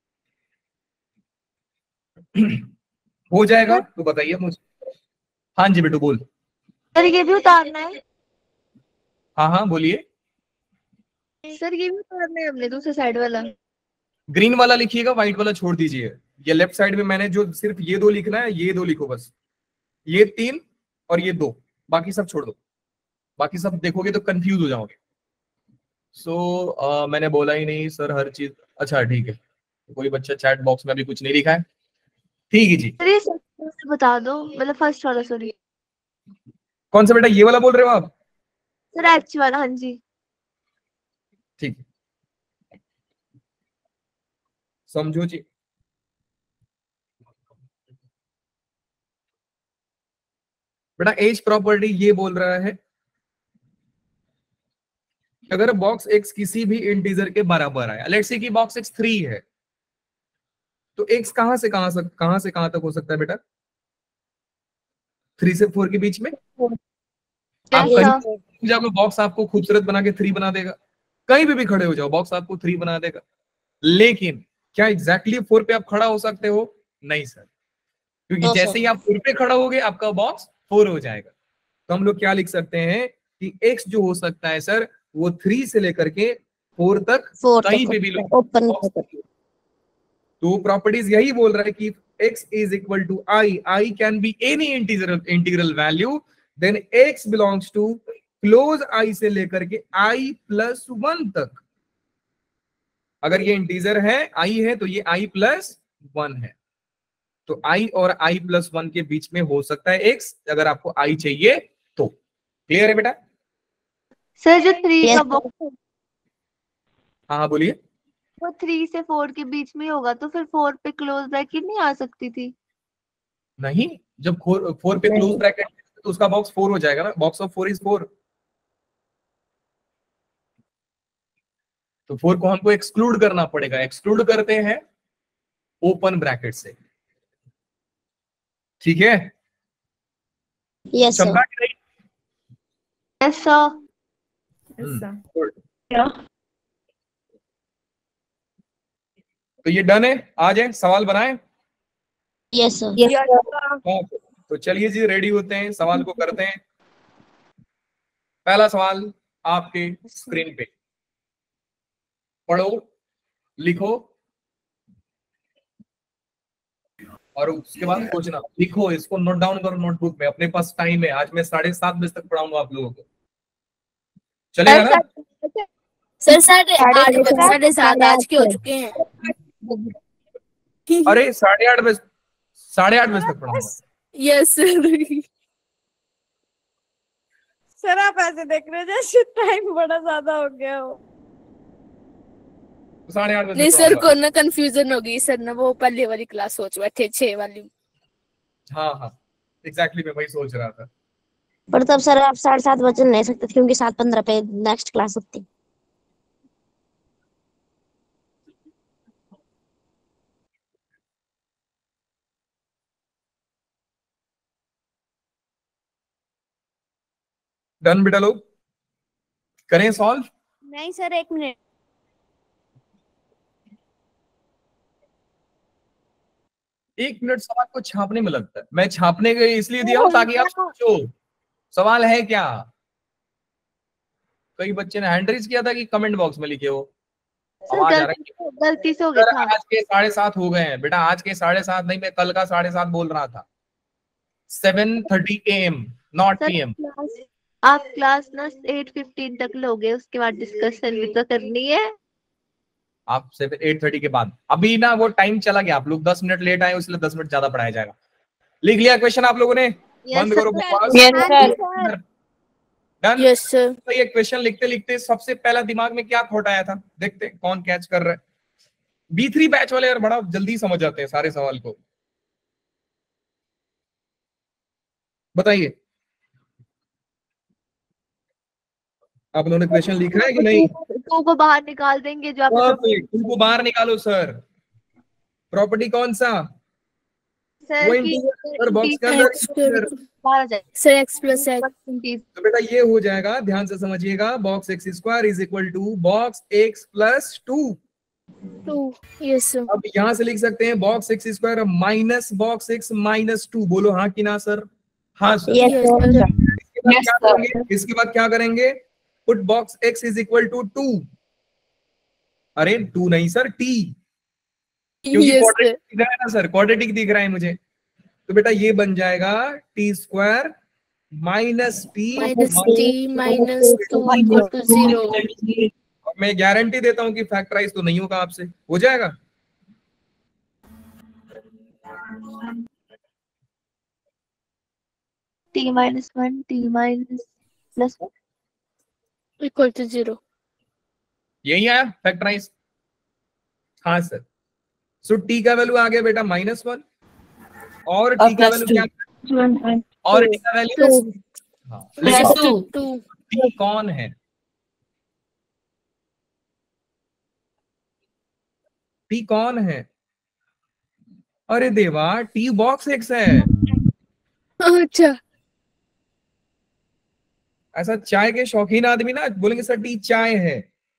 हो जाएगा तो बताइए मुझे। हाँ जी बेटू बोल। सर ये भी उतारना है? हाँ हाँ बोलिए। सर ये भी उतारना है हमने, दूसरे साइड वाला। ग्रीन वाला लिखिएगा, व्हाइट वाला छोड़ दीजिए। ये लेफ्ट साइड में मैंने जो सिर्फ ये दो लिखना है, ये दो लिखो बस, ये तीन और ये दो, बाकी सब छोड़ दो, बाकी सब देखोगे तो कंफ्यूज हो जाओगे। सो so, uh, मैंने बोला ही नहीं सर हर चीज, अच्छा ठीक है, कोई बच्चा चैट बॉक्स में अभी कुछ नहीं लिखा है, ठीक है जी। सर ये सर बता दो, मतलब फर्स्ट वाला, सॉरी। कौन सा बेटा, ये वाला बोल रहे हो आप? सर एच वाला, हाँ जी। ठीक है, समझो जी। बेटा एज प्रॉपर्टी ये बोल रहा है अगर बॉक्स एक्स किसी भी इंटीजर के बराबर आया, लेट्स से कि बॉक्स एक्स थ्री है, तो एक्स कहां से कहां से कहां से कहां तक हो सकता है बेटा? थ्री से फोर के बीच में। आप कहीं जाओगे बॉक्स आपको खूबसूरत बना के थ्री बना देगा, कहीं भी भी खड़े हो जाओ बॉक्स आपको थ्री बना देगा। लेकिन क्या एग्जैक्टली exactly फोर पे आप खड़ा हो सकते हो? नहीं सर, क्योंकि no, जैसे ही आप फोर पे खड़ा होगे आपका बॉक्स फोर हो जाएगा। तो हम लोग क्या लिख सकते हैं कि एक्स जो हो सकता है सर वो थ्री से लेकर के फोर तक कहीं पे भी ओपन। तो प्रॉपर्टीज यही बोल रहा है कि x is equal to i, i can be any integral integral value, then x belongs to close i से लेकर के i plus वन तक। अगर ये इंटीजर है i है तो ये i plus वन है, तो i और i plus वन के बीच में हो सकता है x, अगर आपको i चाहिए तो। क्लियर है बेटा? सर जो थ्री का बॉक्स, हाँ हाँ बोलिए। वो थ्री से फोर के बीच में होगा तो फिर फोर पे क्लोज ब्रैकेट नहीं आ सकती थी? नहीं, जब फोर पे क्लोज ब्रैकेट तो उसका बॉक्स फोर हो जाएगा ना, box of four is four. तो फोर को हमको एक्सक्लूड करना पड़ेगा, एक्सक्लूड करते हैं ओपन ब्रैकेट से, ठीक है? Yes sir. Yes sir. तो ये डन है, आ जाए सवाल बनाए। Yes sir. तो चलिए जी रेडी होते हैं, सवाल को करते हैं। पहला सवाल आपके स्क्रीन पे, पढ़ो लिखो और उसके बाद सोचना, लिखो इसको नोट डाउन करो नोटबुक में, अपने पास टाइम है, आज मैं साढ़े सात बजे तक पढ़ाऊंगा आप लोगों को, चलेगा ना? सर साढ़े आठ साढ़े सात आज के हो चुके हैं। अरे साढ़े आठ बजे साढ़े आठ बजे तक पढ़ाऊंगा। Yes sir. सर आप ऐसे देख रहे हैं जैसे टाइम बड़ा ज्यादा हो गया हो। साढ़े आठ बजे नहीं सर को ना कंफ्यूजन होगी सर ना, वो पहले वाली क्लास सोच बैठे छह वाली। हाँ हाँ एग्जैक्टली मैं वही सोच रहा था। पर तब सर आप साढ़े सात बजे नहीं सकते थे क्योंकि सात पंद्रह पे नेक्स्ट क्लास होती। डन बेटा लोग? करें सॉल्व? नहीं सर, एक मिनट। एक मिनट सवाल को छापने में लगता है। मैं छापने के इसलिए दिया हूं ताकि आप सोचो सवाल है क्या। कई बच्चे ने हैंड रेज किया था कि कमेंट बॉक्स में लिखे हो। आवाज आ रही है? गलती से हो गया था। आज के साढ़े सात हो गए हैं बेटा, आज के साढ़े सात नहीं, मैं कल का साढ़े सात बोल रहा था। Seven thirty A M not P M. आप क्लास ना एट फिफ्टीन तक लोगे, उसके बाद डिस्कशन भी तो करनी है। आप सेवन एट थर्टी के बाद, अभी ना वो टाइम चला गया, आप लोग दस मिनट लेट आए इसलिए दस मिनट ज्यादा पढ़ाया जाएगा। लिख लिया क्वेश्चन आप लोगों ने? बंद करो बकवास। Yes, sir. Done. Yes sir. तो ये क्वेश्चन लिखते लिखते सबसे पहला दिमाग में क्या थॉट आया था, देखते हैं कौन कैच कर रहा है। बी थ्री बैच वाले यार बड़ा जल्दी समझ जाते हैं सारे सवाल को। बताइए आप लोगों ने क्वेश्चन लिखा है कि नहीं? टू को बाहर निकाल देंगे जो आप टू को बाहर निकालो सर। प्रॉपर्टी कौन सा? सर वो की इंटीजर बॉक्स के अंदर एक्स स्क्वायर बाहर आ जाए। Sir x plus x. तो बेटा ये हो जाएगा, ध्यान से समझिएगा, box x square is equal to box x plus two. Two. Yes sir. अब यहां से लिख सकते हैं box x square minus box x minus two. बोलो हाँ कि ना सर? हाँ सर। Yes sir. इसके बाद क्या करेंगे? इसके बाद क्या करेंगे? Put box x is equal to two. Two two नहीं सर, टी, क्योंकि यस क्वाड्रेटिक सर। दिख रहा है ना सर, क्वाड्रेटिक दिख रहा है मुझे। तो बेटा ये बन जाएगा t square minus t minus t minus two equal to zero. मैं गारंटी देता हूं कि फैक्टराइज तो नहीं होगा आपसे, हो जाएगा। T minus one t minus plus one equal to zero. यही आया फैक्टराइज? हाँ सर। सो टी का वैल्यू आ गया बेटा माइनस वन, और टी का वैल्यू क्या? और टी का वैल्यू प्लस टू। टी कौन है? टी कौन है? अरे देवा, टी बॉक्स एक्स है। अच्छा। ऐसा चाय के शौकीन आदमी ना बोलेंगे सर टी चाय है।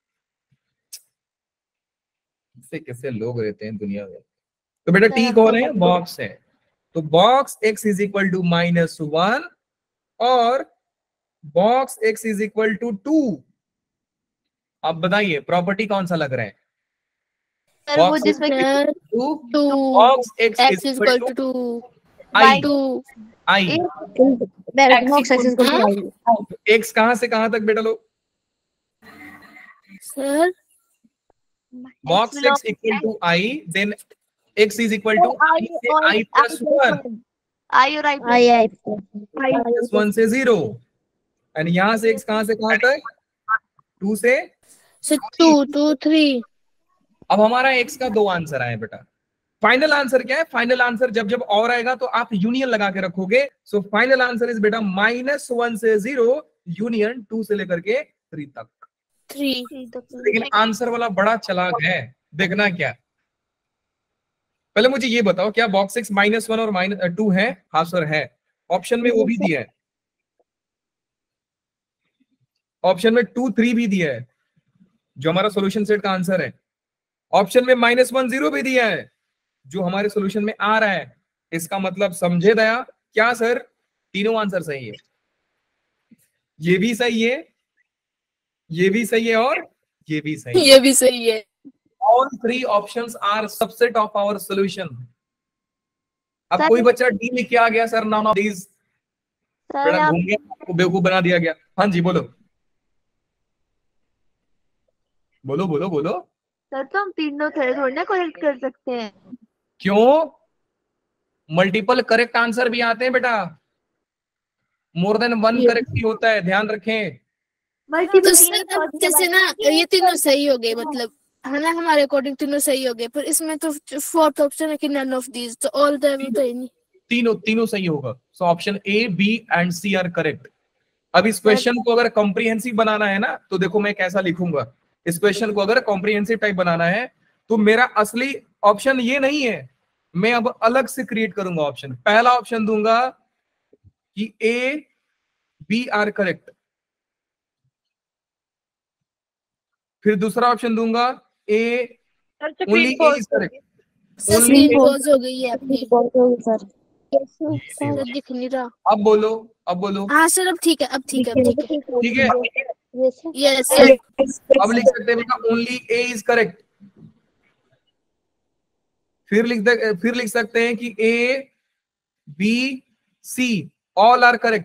इससे कैसे लोग रहते हैं दुनिया में। तो बेटा टी कौन है? बॉक्स है। तो box x is equal to minus one और box x is equal to two. अब बताइए प्रॉपर्टी कौन सा लग रहा है? सर वो जिसमें two two box x x is equal equal to two two i two. I. X कहां से कहां तक बेटा लोग? Sir box x equal to i, then x is equal to i से आई प्लस वन, आई और आई आई प्लस वन से zero, and यहां से एक्स कहां से कहां तक? टू से सर टू टू थ्री। अब हमारा एक्स का दो आंसर आए बेटा। फाइनल आंसर क्या है? फाइनल आंसर जब जब और आएगा तो आप यूनियन लगा के रखोगे। सो फाइनल आंसर इज बेटा माइनस वन से जीरो यूनियन टू से लेकर के थ्री तक। थ्री। लेकिन आंसर वाला बड़ा चालाक है, देखना क्या। पहले मुझे ये बताओ, क्या बॉक्स एक्स माइनस वन और माइनस टू है? हाँ सर है। ऑप्शन में वो भी दिया है, ऑप्शन में टू थ्री भी दिया है जो हमारा सॉल्यूशन सेट का आंसर है। ऑप्शन में माइनस वन जीरो भी दिया है जो हमारे सॉल्यूशन में आ रहा है। इसका मतलब समझे दया क्या सर? तीनों आंसर सही है, ये भी सही है, ये भी सही है और ये भी सही है। ये भी सही है। All three options are subset of our solution. अब कोई बच्चा डी लिख के आ गया सर none of these, बेटा घूम गया, आपको बेवकूफ बना दिया गया। हाँ जी बोलो बोलो बोलो बोलो। सर तो हम तीनों थोड़ी ना करेक्ट कर सकते हैं। क्यों? मल्टीपल करेक्ट आंसर भी आते हैं बेटा, मोर देन वन करेक्ट भी होता है, ध्यान रखें। तो सर अब जैसे ना ये तीनों सही हो गए, मतलब है ना, हमारे अकॉर्डिंग तीनों सही हो गए, पर इसमें तो फोर्थ ऑप्शन है कि नन ऑफ दीज, तो ऑल द तो ही नहीं। तीनों तीनों सही होगा। So option A B and C are correct. अब इस क्वेश्चन को अगर कॉम्प्रिहेंसिव बनाना है ना तो देखो मैं कैसा लिखूंगा। इस क्वेश्चन को अगर कॉम्प्रिहेंसिव टाइप बनाना है तो मेरा असली ऑप्शन ये नहीं है, मैं अब अलग से क्रिएट करूंगा ऑप्शन। पहला ऑप्शन दूंगा कि ए बी आर करेक्ट, फिर दूसरा ऑप्शन दूंगा A only A is correct, sir only screen pause हो गई है आपकी, सर सर दिख नहीं रहा। अब बोलो, अब बोलो। हाँ सर अब ठीक है, अब ठीक है, अब ठीक है। ठीक है, यस सर। अब लिख सकते हैं बेटा ओनली ए इज करेक्ट। फिर लिख दे, फिर लिख सकते हैं कि A B C all are correct.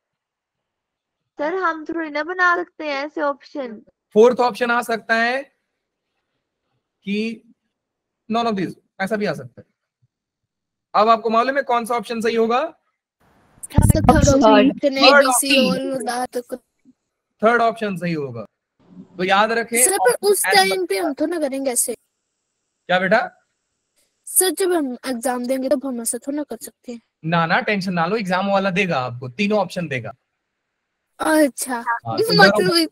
Sir हम थोड़ी ना बना सकते हैं ऐसे ऑप्शन। फोर्थ ऑप्शन आ सकता है कि नॉन ऑफ दिस, ऐसा भी आ सकता है। अब आपको मालूम है कौन सा ऑप्शन सही होगा? Sir third option A B C all, third option सही होगा। तो याद रखें। सर पर उस टाइम पे हम तो ना करेंगे ऐसे। क्या बेटा? सर जब हम एग्जाम देंगे तब हम ऐसा थोड़ा ना कर सकते हैं। ना ना टेंशन ना लो, एग्जाम वाला देगा आपको, तीनों ऑप्शन देगा। अच्छा हाँ, तो मतलब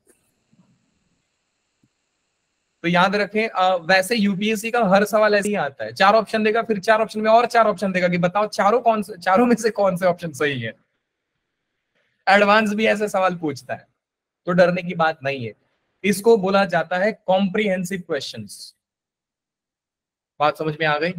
तो याद रखें। आ, वैसे यूपीएससी का हर सवाल ऐसे ही आता है, चार ऑप्शन देगा, फिर चार ऑप्शन में और चार ऑप्शन देगा कि बताओ चारों कौन से, चारों में से कौन से ऑप्शन सही है। एडवांस भी ऐसे सवाल पूछता है, तो डरने की बात नहीं है। इसको बोला जाता है कॉम्प्रिहेंसिव क्वेश्चंस। बात समझ में आ गई?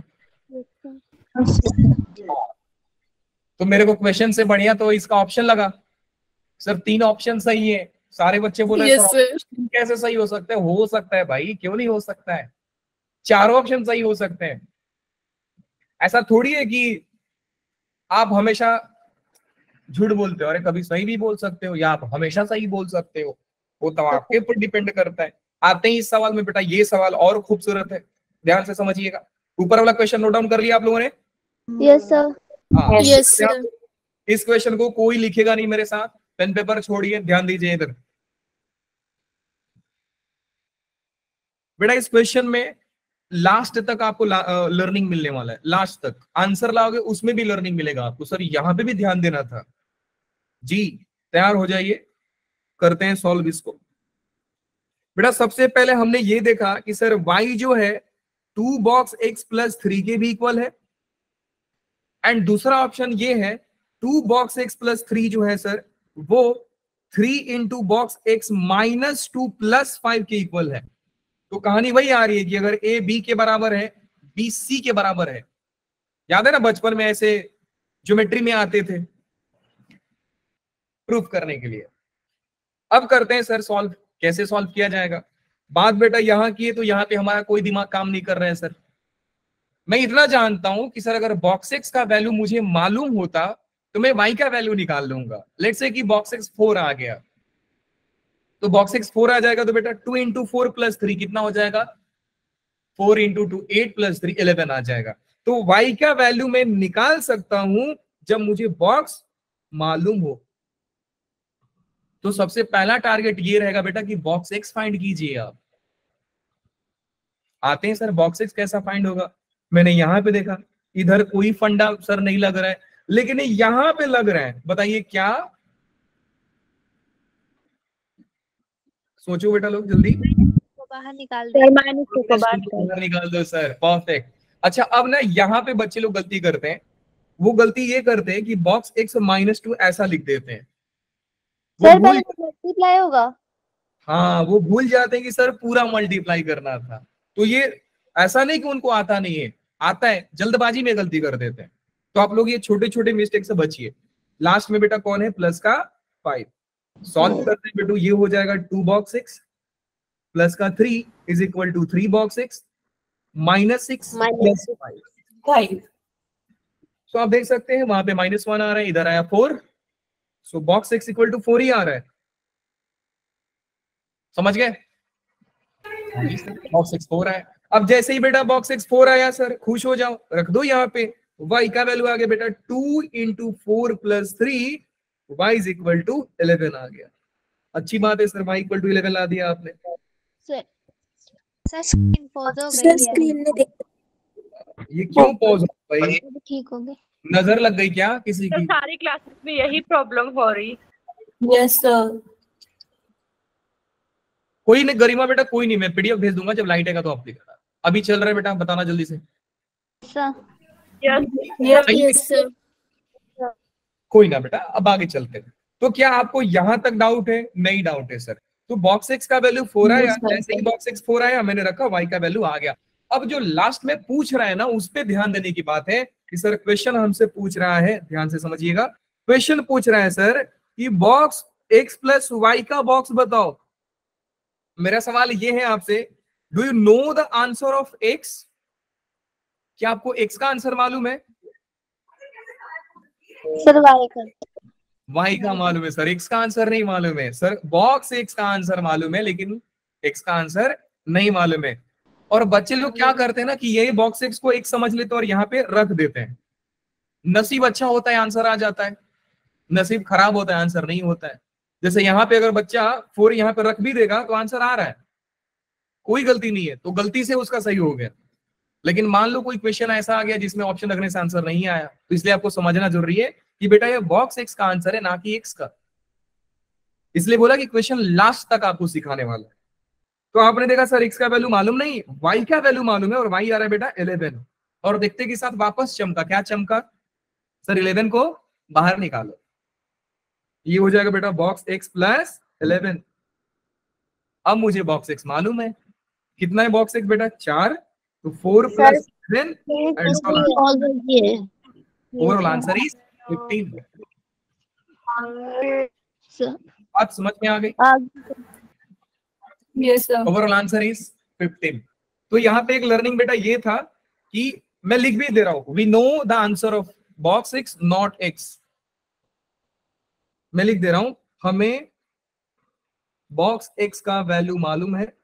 तो मेरे को क्वेश्चन से बढ़िया तो इसका ऑप्शन लगा। सर तीन ऑप्शन सही है, सारे बच्चे बोले yes, सर कैसे सही हो सकता है? हो सकता है भाई, क्यों नहीं हो सकता है? चारों ऑप्शन सही हो सकते हैं। ऐसा थोड़ी है कि आप हमेशा झूठ बोलते हो, अरे कभी सही भी बोल सकते हो, या आप हमेशा सही बोल सकते हो, वो तो आपके ऊपर डिपेंड करता है। आते ही इस सवाल में बेटा, ये सवाल और खूबसूरत है, ध्यान से समझिएगा। ऊपर वाला क्वेश्चन नोट डाउन कर लिया आप लोगों ने? Yes sir. हाँ, यस सर। इस क्वेश्चन को कोई लिखेगा नहीं मेरे साथ, पेन पेपर छोड़िए, ध्यान दीजिए इधर। बेटा इस क्वेश्चन में लास्ट तक आपको लर्निंग मिलने वाला है। लास्ट तक आंसर लाओगे उसमें भी लर्निंग मिलेगा आपको। सर यहां पे भी ध्यान देना था जी। तैयार हो जाइए, करते हैं सॉल्व इसको। बेटा सबसे पहले हमने ये देखा कि सर y जो है two box x plus three के भी इक्वल है, एंड दूसरा ऑप्शन ये है two box x plus three जो है सर वो three into box x minus two plus five के इक्वल है। तो कहानी वही आ रही है कि अगर a b के बराबर है, b c के बराबर है। याद है ना बचपन में ऐसे ज्योमेट्री में आते थे प्रूफ करने के लिए। अब करते हैं सर सॉल्व। कैसे सॉल्व किया जाएगा? बात बेटा यहां की है, तो यहां पे हमारा कोई दिमाग काम नहीं कर रहा है सर। मैं इतना जानता हूं कि सर अगर बॉक्स एक्स का वैल्यू मुझे मालूम होता तो मैं y का वैल्यू निकाल लूंगा। लेट्स से कि बॉक्स एक्स फोर आ गया, तो बॉक्स एक्स फोर आ जाएगा, तो बेटा two into four plus three कितना हो जाएगा? Four into two eight plus three eleven आ जाएगा। तो y का वैल्यू मैं निकाल सकता हूं जब मुझे बॉक्स मालूम हो। तो सबसे पहला टारगेट ये रहेगा बेटा कि बॉक्स एक्स फाइंड कीजिए आप। आते हैं सर बॉक्स एक्स कैसा फाइंड होगा। मैंने यहां पे देखा, इधर कोई फंडा सर नहीं लग रहा है, लेकिन यहां पे लग रहा है। बताइए क्या? सोचो बेटा लोग जल्दी। बाहर निकाल दो, बाहर निकाल दो सर, परफेक्ट। अच्छा अब ना यहाँ पे बच्चे लोग गलती करते हैं। वो गलती ये करते हैं कि बॉक्स एक्स माइनस टू ऐसा लिख देते हैं। सर पहले मल्टीप्लाई होगा। हाँ वो भूल जाते हैं कि सर पूरा मल्टीप्लाई करना था। तो ये ऐसा नहीं कि उनको आता नहीं है, आता है, जल्दबाजी में गलती कर देते हैं। तो आप लोग ये छोटे छोटे मिस्टेक से बचिए। लास्ट में बेटा कौन है? प्लस का फाइव। सॉल्व करते हैं बेटू, ये हो जाएगा टू बॉक्स एक्स प्लस का three is equal to three box x minus six plus five. So आप देख सकते हैं वहां पे माइनस वन आ रहा है, इधर आया four. So box x equal to four ही आ रहा है। समझ गए? बॉक्स एक्स फोर आया। अब जैसे ही बेटा बॉक्स एक्स फोर आया सर खुश हो जाओ, रख दो यहाँ पे y का वैल्यू आ गया बेटा two into four plus three, y is equal to eleven आ गया। अच्छी बात है sir, y equal to eleven ला दिया आपने। सर सर स्क्रीन पॉज हो सर गई स्क्रीन में देख ये क्यों पॉज हो भाई? है। ठीक हो गए। नजर लग गई क्या किसी की? सारी क्लासेस में यही प्रॉब्लम हो रही। Yes sir. कोई नहीं गरिमा बेटा, कोई नहीं, मैं पीडीएफ भेज दूंगा जब लाइट आएगा तो आप लिखना। अभी चल रहा है बेटा, बताना जल्दी से। Sir yes sir. कोई ना बेटा, अब आगे चलते हैं। तो क्या आपको यहां तक डाउट है? नहीं डाउट है सर। तो बॉक्स एक्स का वैल्यू फोर आया, जैसे ही बॉक्स एक्स फोर आया मैंने रखा, वाई का वैल्यू आ गया। अब जो लास्ट में पूछ रहा है ना, उस पे ध्यान देने की बात है कि सर क्वेश्चन हमसे पूछ रहा है, ध्यान से समझिएगा, क्वेश्चन पूछ रहा है सर कि बॉक्स एक्स प्लस वाई का बॉक्स बताओ। मेरा सवाल ये है आपसे, do you know the answer of x? क्या आपको एक्स का आंसर मालूम है? सर वाई का वाई का मालूम है सर, एक्स का आंसर नहीं मालूम है सर। बॉक्स एक्स का आंसर मालूम है लेकिन एक्स का आंसर नहीं मालूम है। और बच्चे लोग क्या करते हैं ना कि ये बॉक्स एक्स को एक समझ लेते हैं और यहाँ पे रख देते हैं। नसीब अच्छा होता है आंसर आ जाता है, नसीब खराब होता है आंसर नहीं होता है। जैसे यहाँ पे अगर बच्चा फोर यहाँ पे रख भी देगा तो आंसर आ रहा है, कोई गलती नहीं है, तो गलती से उसका सही हो गया। लेकिन मान लो कोई क्वेश्चन ऐसा आ गया जिसमें ऑप्शन रखने से आंसर नहीं आया, तो इसलिए आपको समझना जरूरी है कि बेटा ये बॉक्स एक्स का आंसर है ना कि एक्स का। इसलिए बोला कि क्वेश्चन लास्ट तक आपको सिखाने वाला है। तो आपने देखा सर एक्स का वैल्यू मालूम नहीं, वाई का वैल्यू मालूम है और वाई आ रहा है बेटा इलेवन। और देखते के साथ वापस चमका, क्या चमका सर? इलेवन को बाहर निकालो, ये हो जाएगा बेटा बॉक्स एक्स प्लस इलेवन। अब मुझे बॉक्स एक्स मालूम है, कितना है बॉक्स एक्स बेटा? चार। तो four plus seven overall answer is fifteen. बात समझ में आ गई? Yes sir. Overall answer is fifteen. तो यहाँ पे एक लर्निंग बेटा ये था कि मैं लिख भी दे रहा हूं, we know the answer of box x not x. मैं लिख दे रहा हूं, हमें बॉक्स एक्स का वैल्यू मालूम है,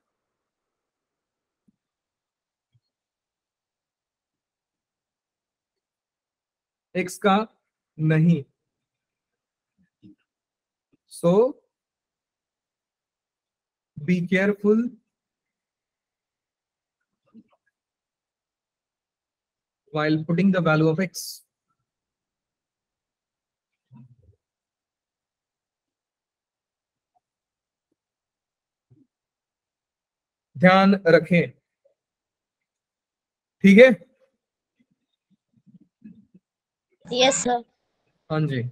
एक्स का नहीं। So be careful while putting the value of x. ध्यान रखें, ठीक है? Yes sir. हाँ जी,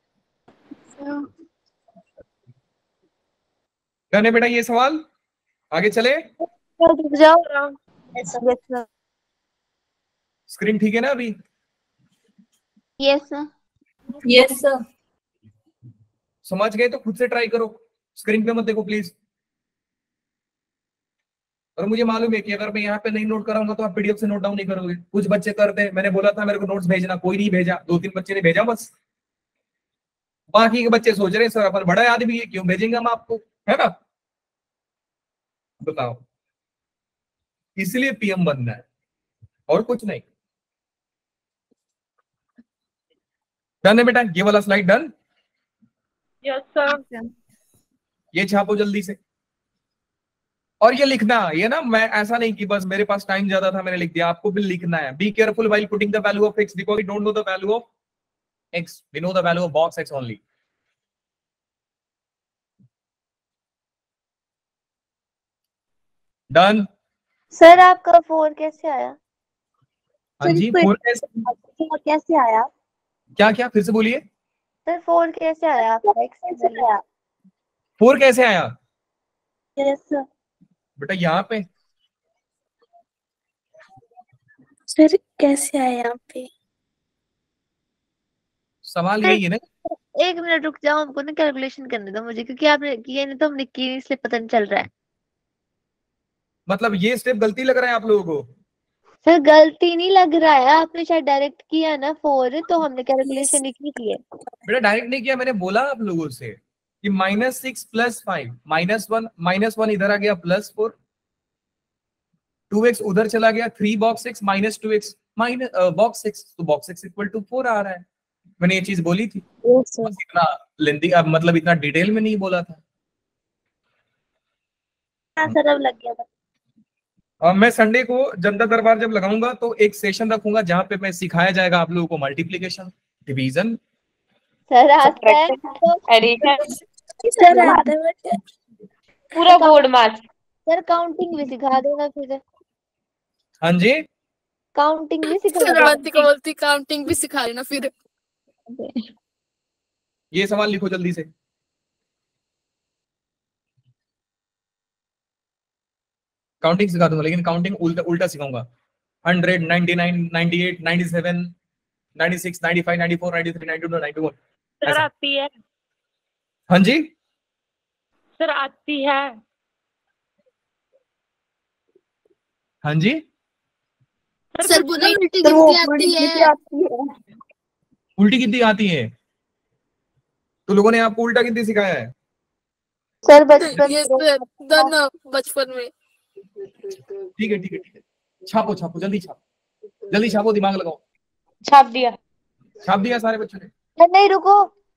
डन है बेटा ये सवाल। आगे चले, रुक जाओ। Yes sir. स्क्रीन ठीक है ना अभी? Yes sir. Yes sir. समझ गए तो खुद से ट्राई करो, स्क्रीन पे मत देखो प्लीज। और मुझे मालूम है कि अगर मैं यहाँ पे नहीं नोट कराऊंगा तो आप पीडीएफ से नोट डाउन नहीं करोगे। कुछ बच्चे करते हैं, मैंने बोला था मेरे को नोट्स भेजना, कोई नहीं भेजा, दो तीन बच्चे ने भेजा बस। बाकी के बच्चे सोच रहे हैं सर अपन बड़ा आदमी है, क्यों भेजेंगे हम आपको, है ना? बताओ, इसलिए पीएम बनना है और कुछ नहीं। डन है बेटा ये वाला स्लाइड? डन? Yes sir. ये छापो जल्दी से। और ये लिखना, ये ना मैं ऐसा नहीं कि बस मेरे पास टाइम ज्यादा था मैंने लिख दिया, आपको भी लिखना है। Be careful while putting the value of x because we don't know the value of x, we know the value of box x only. Done? Sir आपका फोर कैसे आया? हाँ जी, फोर कैसे कैसे आया? क्या क्या फिर से बोलिए। सर फोर कैसे आया आपका? एक्स कैसे आया? फोर कैसे आया यस सर। बेटा? यहाँ पे सर कैसे आया यहाँ पे? सवाल यही है ना। एक मिनट रुक जाओ, हमको ना कैलकुलेशन करने दो मुझे, क्योंकि आपने किए नहीं तो हमने की नहीं, इसलिए पता नहीं चल रहा है। मतलब ये स्टेप गलती लग रहा है आप लोगों को? सर गलती नहीं लग रहा है, आपने शायद डायरेक्ट किया ना फोर, तो हमने कैलकुलेशन नहीं की है। बेटा डायरेक्ट नहीं किया, मैंने बोला आप लोगों से कि minus six plus five minus one, minus one इधर आ गया प्लस फोर, टू एक्स उधर चला गया, three box x minus two x minus box x, तो box x equal to four आ रहा है। मैंने ये चीज बोली थी, बस इतना लेंथी, अब मतलब इतना डिटेल में नहीं बोला था। हाँ सर अब लग गया था। अब मैं संडे को जनता दरबार जब लगाऊंगा तो एक सेशन रखूंगा जहां पे मैं सिखाया जाएगा आप लोगों को मल्टीप्लिकेशन, डिवीजन। सर आता है एडिशन, सर आता है पूरा बोर्ड मार्क्स। सर काउंटिंग भी सिखा देना फिर। हाँ जी, काउंटिंग भी सिखा सर देना। आती को बोलती काउंटिंग भी सिखा लेना फिर। ये सवाल लिखो जल्दी से। काउंटिंग सिखा दूंगा, लेकिन काउंटिंग उल्टा उल्टा सिखाऊंगा। Hundred, ninety nine, ninety eight, ninety seven, ninety six, ninety five, ninety four, ninety three, ninety two, ninety one. Sir आती है। हाँ जी सर आती है। हाँ जी सर बोलो उल्टी कितनी आती है? उल्टी कितनी आती है? तो लोगों ने आपको उल्टा कितनी सिखाया है? सर बचपन ये सर दोनों बचपन में। ठीक है ठीक है ठीक है, छापो छापो, जल्दी छापो, जल्दी छापो, दिमाग लगाओ। छाप दिया। छाप दिया सारे बच्चों ने? नहीं रुको,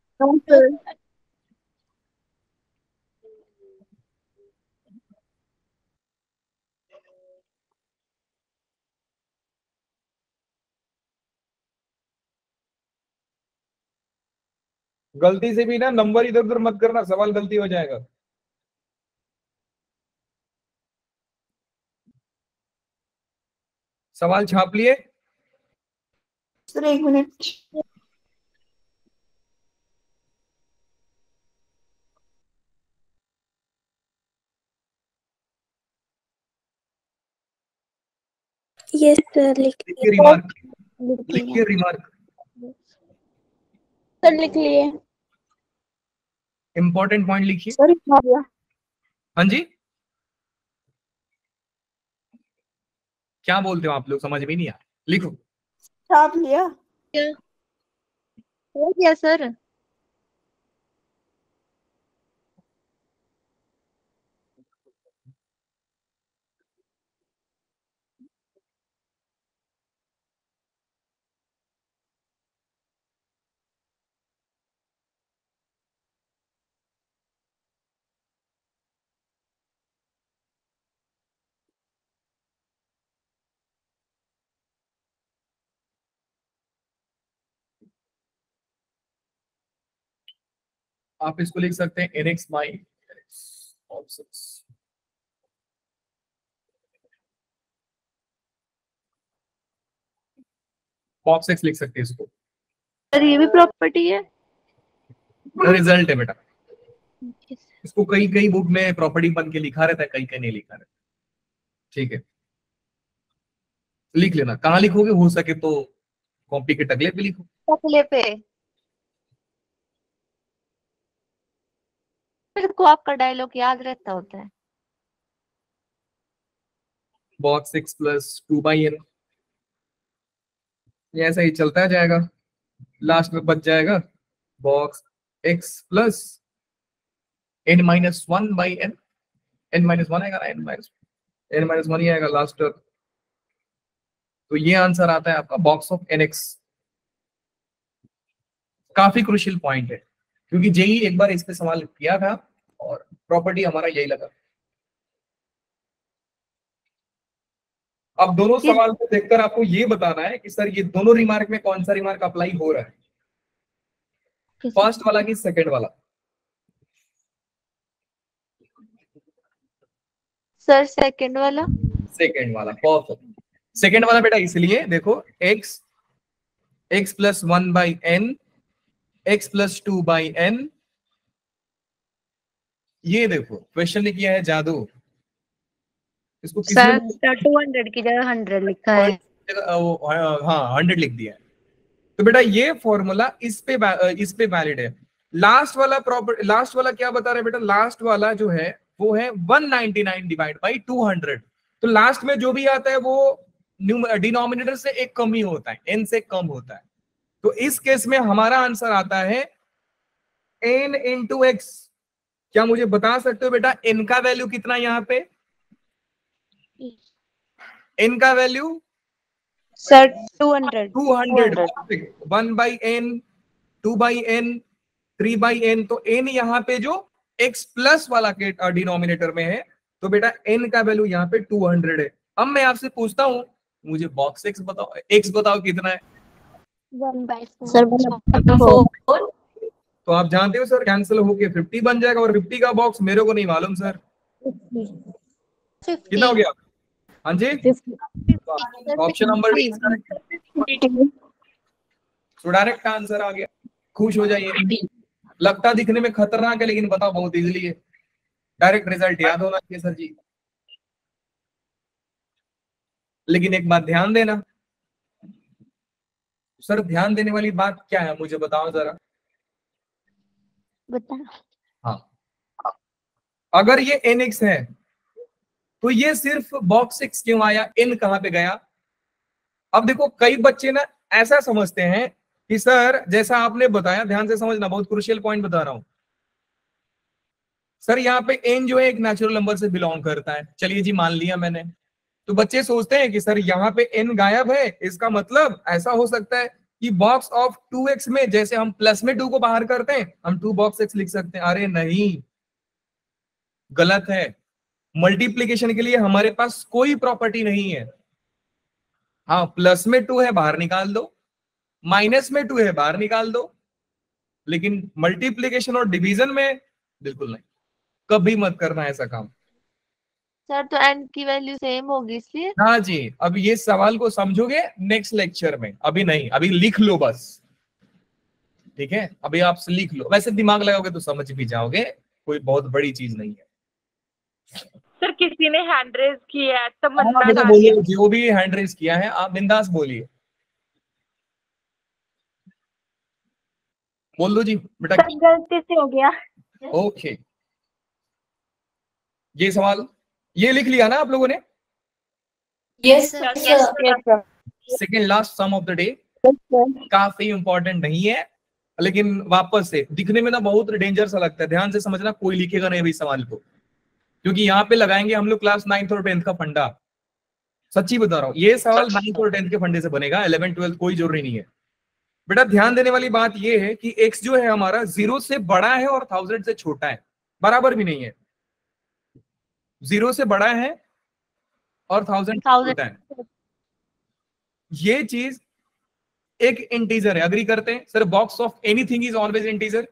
गलती से भी ना नंबर इधर उधर मत करना, सवाल गलती हो जाएगा। सवाल छाप लिए? सर एक मिनट। यस सर लिख लिखिए रिमार्क, लिखिए रिमार्क, सर लिख लिए। इंपॉर्टेंट पॉइंट लिखिए। सर लिखा दिया। हाँ जी क्या बोलते हो आप लोग, समझ में नहीं आया। लिखो। छाप लिया। हो गया सर। आप इसको लिख सकते हैं n x by box x लिख सकते हैं इसको। सर ये भी प्रॉपर्टी है। रिजल्ट है बेटा, इसको कई कई बुक में प्रॉपर्टी बन के लिखा रहता है, कई कई नहीं लिखा रहता। ठीक है लिख लेना। कहाँ लिखोगे, हो सके तो कॉपी के टकले पे लिखो। टकले पे। फिर को आपका डायलॉग याद रहता होता है। Box x plus two by n, ये ऐसा ही चलता जाएगा, लास्ट में बच जाएगा box x plus n minus one by n, n minus one आएगा ना, n minus n minus one ही आएगा लास्ट। तो ये आंसर आता है आपका बॉक्स ऑफ एन एक्स। काफी क्रूशियल पॉइंट है, क्योंकि जेई एक बार इस पे सवाल किया था और प्रॉपर्टी हमारा यही लगा। अब दोनों सवाल को देखकर आपको ये बताना है कि सर ये दोनों रिमार्क में कौन सा रिमार्क अप्लाई हो रहा है, फर्स्ट वाला कि सेकंड वाला। सर सेकंड वाला। सेकंड वाला, परफेक्ट। सेकंड वाला बेटा इसलिए देखो, x x plus one by n, x plus two by n, ये देखो क्वेश्चन ने किया है जादू। इसको सर टू हंड्रेड की जगह हंड्रेड लिखा है। हाँ हंड्रेड लिख दिया है। तो बेटा ये फॉर्मूला इस पे इस पे वैलिड है। लास्ट वाला प्रॉपर लास्ट वाला क्या बता रहे हैं बेटा, लास्ट वाला जो है वो है one ninety nine divide by two hundred. तो लास्ट में जो भी आता है वो डिनोमिनेटर से एक कम ही होता है, एन से कम होता है। तो इस केस में हमारा आंसर आता है एन इंटू एक्स। क्या मुझे बता सकते हो बेटा एन का वैल्यू कितना, यहाँ पे एन का value sir two hundred. Two hundred. One by n, two by n, three by n. तो एन यहाँ पे जो एक्स प्लस वाला के डिनोमिनेटर में है, तो बेटा एन का वैल्यू यहाँ पे टू हंड्रेड है। अब मैं आपसे पूछता हूं, मुझे बॉक्स एक्स बताओ, एक्स बताओ कितना है। Sir four. तो आप जानते हो सर कैंसिल होके फिफ्टी बन जाएगा, और फिफ्टी का बॉक्स मेरे को नहीं मालूम सर कितना हो गया। हाँ जी ऑप्शन नंबर डी तो डायरेक्ट आंसर आ गया, खुश हो जाइए। लगता दिखने में खतरनाक है लेकिन बताओ बहुत इजीली है। डायरेक्ट रिजल्ट याद होना चाहिए सर जी। लेकिन एक बात ध्यान देना सर, ध्यान देने वाली बात क्या है मुझे बताओ जरा। बता। हाँ, अगर ये एन एक्स है तो ये सिर्फ बॉक्स एक्स क्यों आया, एन कहां पे गया। अब देखो कई बच्चे ना ऐसा समझते हैं कि सर जैसा आपने बताया, ध्यान से समझना, बहुत क्रूशियल पॉइंट बता रहा हूं सर, यहाँ पे एन जो है एक नेचुरल नंबर से बिलोंग करता है, चलिए जी मान लिया मैंने। तो बच्चे सोचते हैं कि सर यहाँ पे एन गायब है, इसका मतलब ऐसा हो सकता है कि बॉक्स ऑफ टू एक्स में जैसे हम प्लस में टू को बाहर करते हैं हम टू बॉक्स एक्स लिख सकते हैं। अरे नहीं, गलत है। मल्टीप्लीकेशन के लिए हमारे पास कोई प्रॉपर्टी नहीं है। हाँ, प्लस में टू है बाहर निकाल दो, माइनस में टू है बाहर निकाल दो, लेकिन मल्टीप्लीकेशन और डिवीजन में बिल्कुल नहीं, कभी मत करना ऐसा काम। सर तो एन की वैल्यू सेम होगी इसलिए। हाँ जी, अब ये सवाल को समझोगे नेक्स्ट लेक्चर में, अभी नहीं, अभी लिख लो बस, ठीक है। अभी आप लिख लो, वैसे दिमाग लगाओगे तो समझ भी जाओगे, कोई बहुत बड़ी चीज नहीं है। सर किसी ने हैंड रेज किया है तो हाँ बेटा बोलिए, जो भी हैंड रेज किया है आप बिंदास बोलिए, बोल दो जी बेटा। गलती से हो गया। ओके, ये सवाल ये लिख लिया ना आप लोगों ने। Yes sir. Sir. Second last sum of the day, काफी इंपॉर्टेंट नहीं है, लेकिन वापस से दिखने में ना बहुत डेंजर सा लगता है, ध्यान से समझना, कोई लिखेगा नहीं अभी सवाल को, क्योंकि यहाँ पे लगाएंगे हम लोग क्लास नाइन्थ और टेंथ का फंडा। सच्ची बता रहा हूँ, ये सवाल नाइन्थ और टेंथ के फंडे से बनेगा, इलेवन ट्वेल्थ कोई जरूरी नहीं है। बेटा ध्यान देने वाली बात ये है कि एक्स जो है हमारा जीरो से बड़ा है और थाउजेंड से छोटा है, बराबर भी नहीं है। जीरो से बड़ा है और थाउजेंड छोटा है, ये चीज एक इंटीजर है। अग्री करते हैं sir, box of anything is always integer,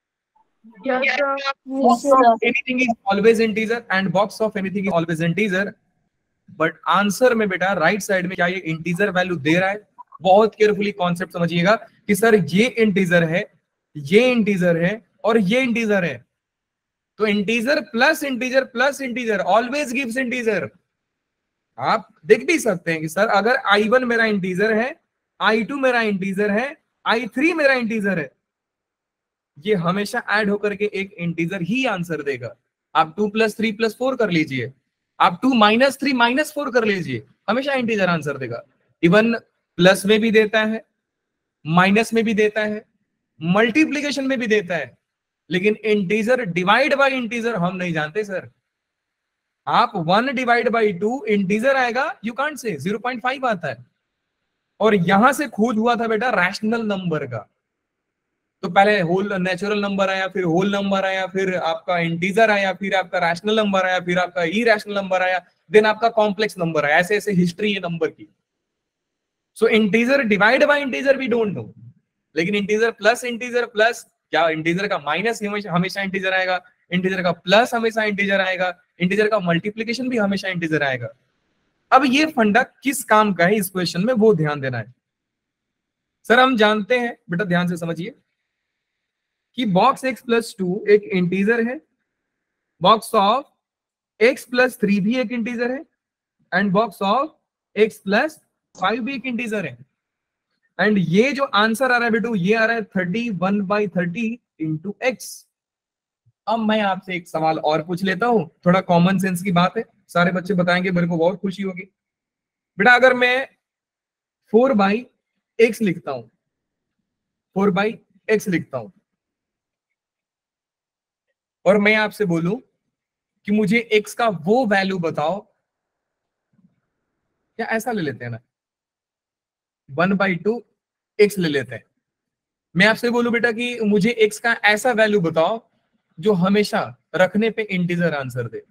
box of anything is always integer and box of anything is always integer. But answer में बेटा राइट साइड में क्या ये इंटीजर वैल्यू दे रहा है, बहुत केयरफुली कॉन्सेप्ट समझिएगा कि सर ये इंटीजर है, ये इंटीजर है और ये इंटीजर है, तो integer plus integer plus integer always gives integer. आप देख भी सकते हैं कि सर अगर आई वन मेरा इंटीजर है, आई टू मेरा इंटीजर है, आई थ्री मेरा इंटीजर है, ये हमेशा ऐड होकर के एक इंटीजर ही आंसर देगा। आप two plus three plus four कर लीजिए, आप two minus three minus four कर लीजिए, हमेशा इंटीजर आंसर देगा। इवन प्लस में भी देता है, माइनस में भी देता है, मल्टीप्लीकेशन में भी देता है, लेकिन इंटीजर डिवाइड बाय इंटीजर हम नहीं जानते सर। आप one divide by two integer आएगा, you can't say, zero point five आता है। और यहां से खोज हुआ था बेटा रैशनल नंबर का, तो पहले होल नेचुरल नंबर आया, फिर होल नंबर आया, फिर आपका इंटीजर आया, फिर आपका रैशनल नंबर आया, फिर आपका इरैशनल नंबर आया, देन आपका कॉम्प्लेक्स नंबर आया, ऐसे ऐसे हिस्ट्री है नंबर की। So integer divide by integer we don't know, लेकिन इंटीजर प्लस इंटीजर प्लस, क्या इंटीजर का माइनस हमेशा इंटीजर आएगा, इंटीजर का प्लस हमेशा इंटीजर आएगा, इंटीजर का मल्टीप्लीकेशन भी हमेशा इंटीजर आएगा। अब ये फंडा किस काम का है इस क्वेश्चन में, वो ध्यान देना है। सर हम जानते हैं बेटा, ध्यान से समझिए कि बॉक्स एक्स प्लस टू एक इंटीजर है, box of x plus three भी एक इंटीजर है, and box of x plus five भी एक इंटीजर है। एंड ये जो आंसर आ रहा है बेटू, ये आ रहा है thirty one by thirty into x. अब मैं आपसे एक सवाल और पूछ लेता हूं, थोड़ा कॉमन सेंस की बात है, सारे बच्चे बताएंगे, मेरे को बहुत खुशी होगी। बेटा अगर मैं फोर बाई एक्स लिखता हूं, फोर बाई एक्स लिखता हूं, और मैं आपसे बोलूं कि मुझे एक्स का वो वैल्यू बताओ, क्या ऐसा ले लेते हैं ना, वन बाई टू एक्स ले लेते हैं। मैं आपसे बोलूं बेटा कि मुझे एक्स का ऐसा वैल्यू बताओ जो हमेशा रखने पे इंटीजर आंसर दे।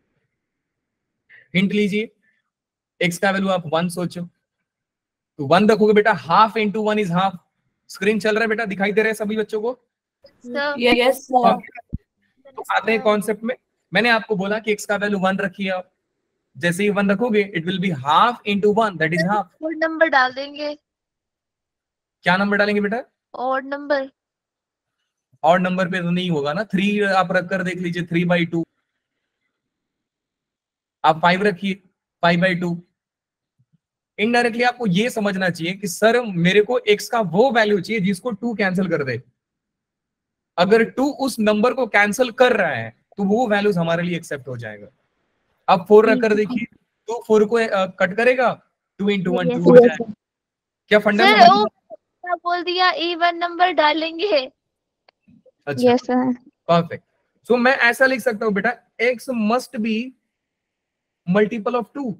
हिंट लीजिए, एक्स का वैल्यू आप वन सोचो, तो वन रखोगे बेटा, half into one is half. Screen चल रहा है बेटा, दिखाई दे रहा है सभी बच्चों को? Yes sir. तो आते हैं कॉन्सेप्ट में। मैंने आपको बोला कि एक्स का वैल्यू वन रखिए आप, जैसे ही वन रखोगे it will be half into one, that is half. Odd number डाल देंगे। क्या नंबर डालेंगे बेटा? Odd number. ऑड नंबर पे तो नहीं होगा ना, थ्री आप रख कर देख लीजिए, थ्री बाई टू। आप फाइव रखिए, फाइव बाई टू। इनडायरेक्टली आपको ये समझना चाहिए कि सर मेरे को x का वो वैल्यू चाहिए जिसको टू कैंसिल कर दे। अगर टू उस नंबर को कैंसिल कर रहा है तो वो वैल्यूज हमारे लिए एक्सेप्ट हो जाएगा। अब फोर रख कर देखिए, टू फोर को कट करेगा, टू इंटू वन टू हो जाएगा। क्या फंडा सर समझ ओ में? क्या बोल दिया, इवन नंबर डालेंगे। अच्छा यस सर। परफेक्ट। सो मैं ऐसा लिख सकता हूं बेटा, x must be multiple of two,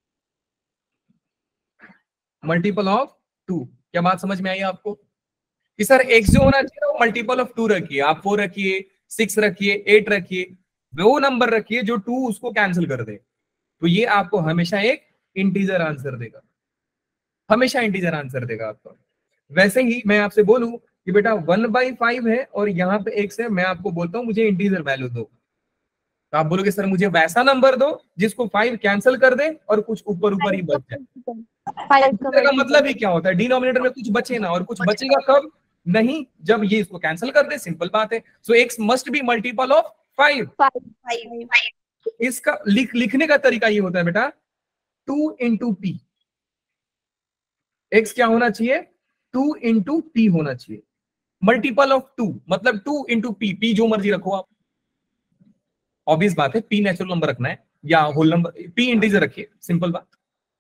multiple of two. क्या बात समझ में आई आपको कि सर x जो होना चाहिए वो मल्टीपल ऑफ टू रखिए, आप फोर रखिए, सिक्स रखिए, एट रखिए, वो नंबर रखिए जो टू उसको कैंसिल कर दे, तो ये आपको हमेशा एक इंटीजर आंसर देगा, हमेशा इंटीजर आंसर देगा आपको। वैसे ही मैं आपसे बोलूं कि बेटा वन बाई फाइव है और यहाँ पे एक्स है, मैं आपको बोलता हूं मुझे इंटीजर वैल्यू दो, तो आप बोलोगे सर मुझे वैसा नंबर दो जिसको फाइव कैंसिल कर दे और कुछ ऊपर ऊपर ही बच जाए। फाइव का मतलब ही क्या होता है, डिनोमिनेटर में कुछ बचे ना, और कुछ बचेगा कब, नहीं जब ये इसको कैंसिल कर दे, सिंपल बात है। So x must be multiple of five. इसका लिख लिखने का तरीका ये होता है बेटा, टू इंटू पी। एक्स क्या होना चाहिए, टू इंटू पी होना चाहिए, मल्टीपल ऑफ टू मतलब टू इंटू पी, पी जो मर्जी रखो आप, ऑब्वियस बात है, पी नेचुरल नंबर रखना है या होल नंबर, पी इंटीजर रखिए, सिंपल बात।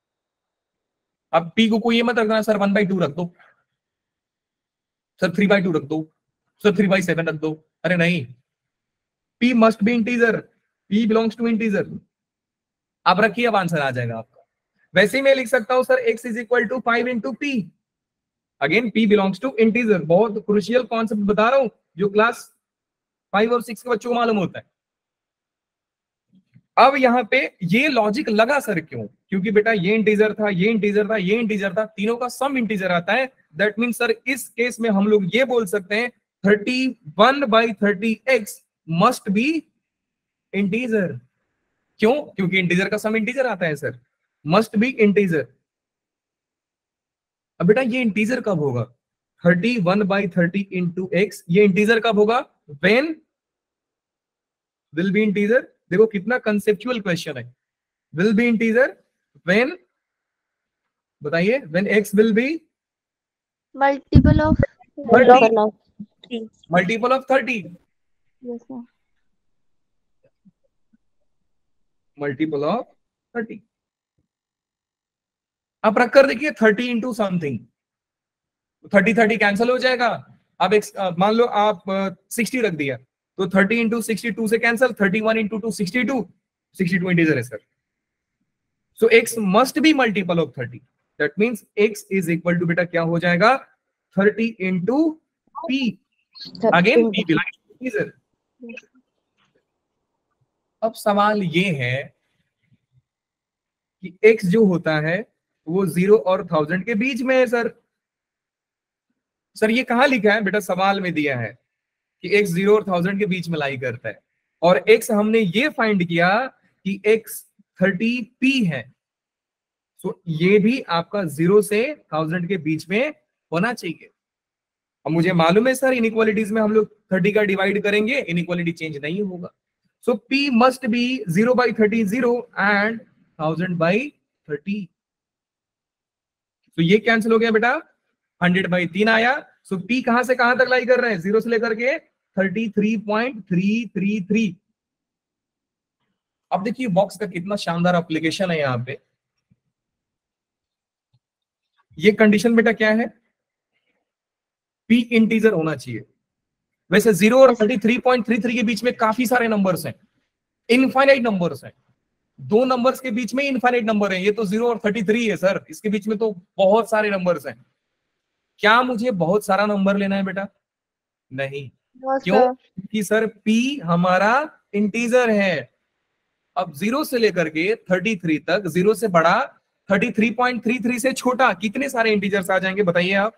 अब पी को कोई ये मत रखना सर वन बाई टू रख दो, सर थ्री बाई टू रख दो, सर थ्री बाई सेवन रख दो, अरे नहीं, p must be integer, p belongs to integer. आप रखिए, अब आंसर आ जाएगा आपका। वैसे ही मैं लिख सकता हूं sir x is equal to five into p, again p belongs to integer, बहुत क्रुशियल कॉन्सेप्ट बता रहा हूं जो क्लास फाइव और सिक्स के बच्चों को मालूम होता है। अब यहाँ पे ये लॉजिक लगा सर क्यों, क्योंकि बेटा ये इंटीजर था, ये इंटीजर था, ये इंटीजर था, तीनों का सम इंटीजर आता है। दैट मीन सर इस केस में हम लोग ये बोल सकते हैं thirty one by thirty x must be integer. क्यों, क्योंकि इंटीजर का सम इंटीजर आता है सर, मस्ट बी इंटीजर। अब बेटा ये इंटीजर कब होगा, thirty one by thirty into x, ये इंटीजर कब होगा, व्हेन विल बी इंटीजर। देखो कितना कंसेप्चुअल क्वेश्चन है, विल बी इंटीजर व्हेन, बताइए, when x will be multiple of thirty, multiple of thirty, yes sir, multiple of thirty. आप रख कर देखिए thirty into something, thirty thirty cancel हो जाएगा। अब एक मान लो आप सिक्सटी रख दिया तो थर्टी इंटू सिक्सटी टू से cancel, thirty one into two sixty two, sixty two integer है sir. So x must be multiple of thirty, that means x is equal to बेटा क्या हो जाएगा, thirty into p, again p belongs to integer. अब सवाल ये है कि x जो होता है वो जीरो और थाउजेंड के बीच में है सर। सर ये कहां लिखा है बेटा, सवाल में दिया है कि x जीरो और थाउजेंड के बीच में लाई करता है, और x हमने ये फाइंड किया कि x थर्टी पी है। सो ये भी आपका जीरो से थाउजेंड के बीच में होना चाहिए। अब मुझे मालूम है सर इनइक्वालिटीज में हम लोग थर्टी का डिवाइड करेंगे, इनइक्वालिटी चेंज नहीं होगा। So p must be zero by thirty zero and thousand by thirty. तो ये कैंसिल हो गया बेटा, हंड्रेड बाई तीन आया। सो so, p कहां से कहां तक लाई कर रहे हैं, जीरो से लेकर के thirty three point three three three. अब देखिए बॉक्स का कितना शानदार एप्लीकेशन है यहां पे। ये कंडीशन बेटा क्या है, p इंटीजर होना चाहिए। वैसे जीरो और thirty three point three three के बीच में काफी सारे नंबर्स हैं, इनफाइनाइट नंबर्स हैं, दो नंबर्स के बीच में इनफाइनाइट नंबर है। ये तो जीरो और थर्टी थ्री है सर, इसके बीच में तो बहुत सारे नंबर्स हैं। क्या मुझे बहुत सारा नंबर लेना है बेटा, नहीं, क्यों, क्योंकि सर p हमारा इंटीजर है। अब जीरो से लेकर के थर्टी थ्री तक, जीरो से बड़ा, thirty three point three three से छोटा, कितने सारे इंटीजर्स आ जाएंगे बताइए आप।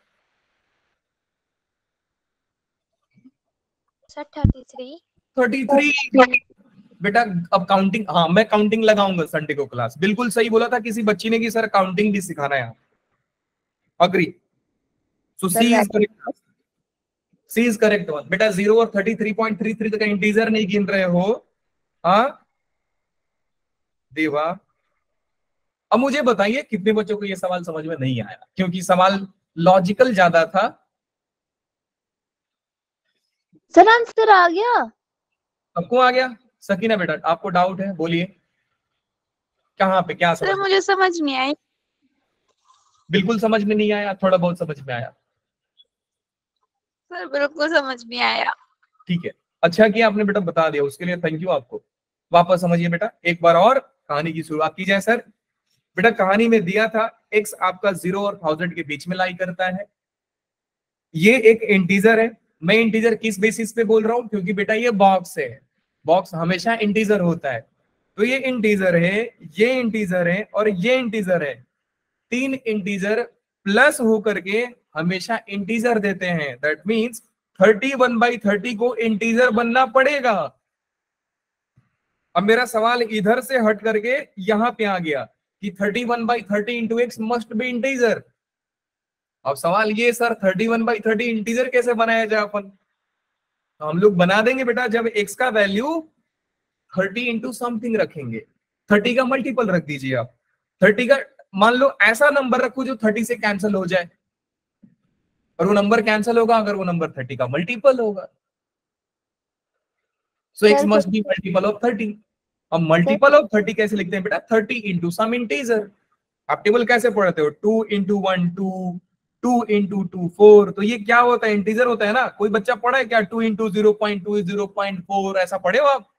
Sir thirty three, thirty three बेटा। अब काउंटिंग, हाँ मैं काउंटिंग लगाऊंगा संडे को क्लास, बिल्कुल सही बोला था किसी बच्ची ने कि सर काउंटिंग भी सिखाना है, agree. So c is correct, c is correct one बेटा। जीरो और thirty three point three three तक इंटीजर नहीं गिन रहे हो, हाँ देवा। अब मुझे बताइए कितने बच्चों को ये सवाल समझ में नहीं आया, क्योंकि सवाल लॉजिकल ज्यादा था। सर आंसर आ गया। आपको आ गया? सकीना बेटा आपको डाउट है, बोलिए कहाँ पे क्या सर समझ? मुझे समझ नहीं आई। बिल्कुल समझ में नहीं आया, थोड़ा बहुत समझ में आया? सर बिल्कुल समझ नहीं आया। ठीक है, अच्छा किया आपने बेटा बता दिया, उसके लिए थैंक यू आपको। वापस समझिए बेटा, एक बार और कहानी की शुरुआत की जाए। सर बेटा कहानी में दिया था एक्स आपका जीरो और थाउजेंड के बीच में लाई करता है, ये एक इंटीजर है। मैं इंटीजर किस बेसिस पे बोल रहा हूं, क्योंकि बेटा ये बॉक्स है, बॉक्स हमेशा इंटीजर होता है। तो ये इंटीजर है, ये इंटीजर है और ये इंटीजर है, तीन इंटीजर प्लस होकर के हमेशा इंटीजर देते हैं। That means thirty one by thirty को इंटीजर बनना पड़ेगा। अब मेरा सवाल इधर से हट करके यहां पे आ गया कि thirty one by thirty into x must be integer. अब सवाल ये sir thirty one by thirty integer कैसे बनाया जाए अपन? तो हम लोग बना देंगे बेटा, जब एक्स का वैल्यू थर्टी इंटू समथिंग रखेंगे, थर्टी का मल्टीपल रख दीजिए आप। थर्टी का मान लो ऐसा नंबर रखो जो थर्टी से कैंसिल हो जाए, और वो नंबर कैंसिल होगा अगर वो नंबर थर्टी का मल्टीपल होगा। So x must be multiple of thirty. अब मल्टीपल ऑफ थर्टी कैसे लिखते हैं बेटा? Thirty into some integer. आप टेबल कैसे पढ़ते हो? Two into one two, two into two four. तो ये क्या होता है? इंटीजर होता है ना। कोई बच्चा पढ़ा है क्या two into zero point two zero point four? ऐसा पढ़े हो आप?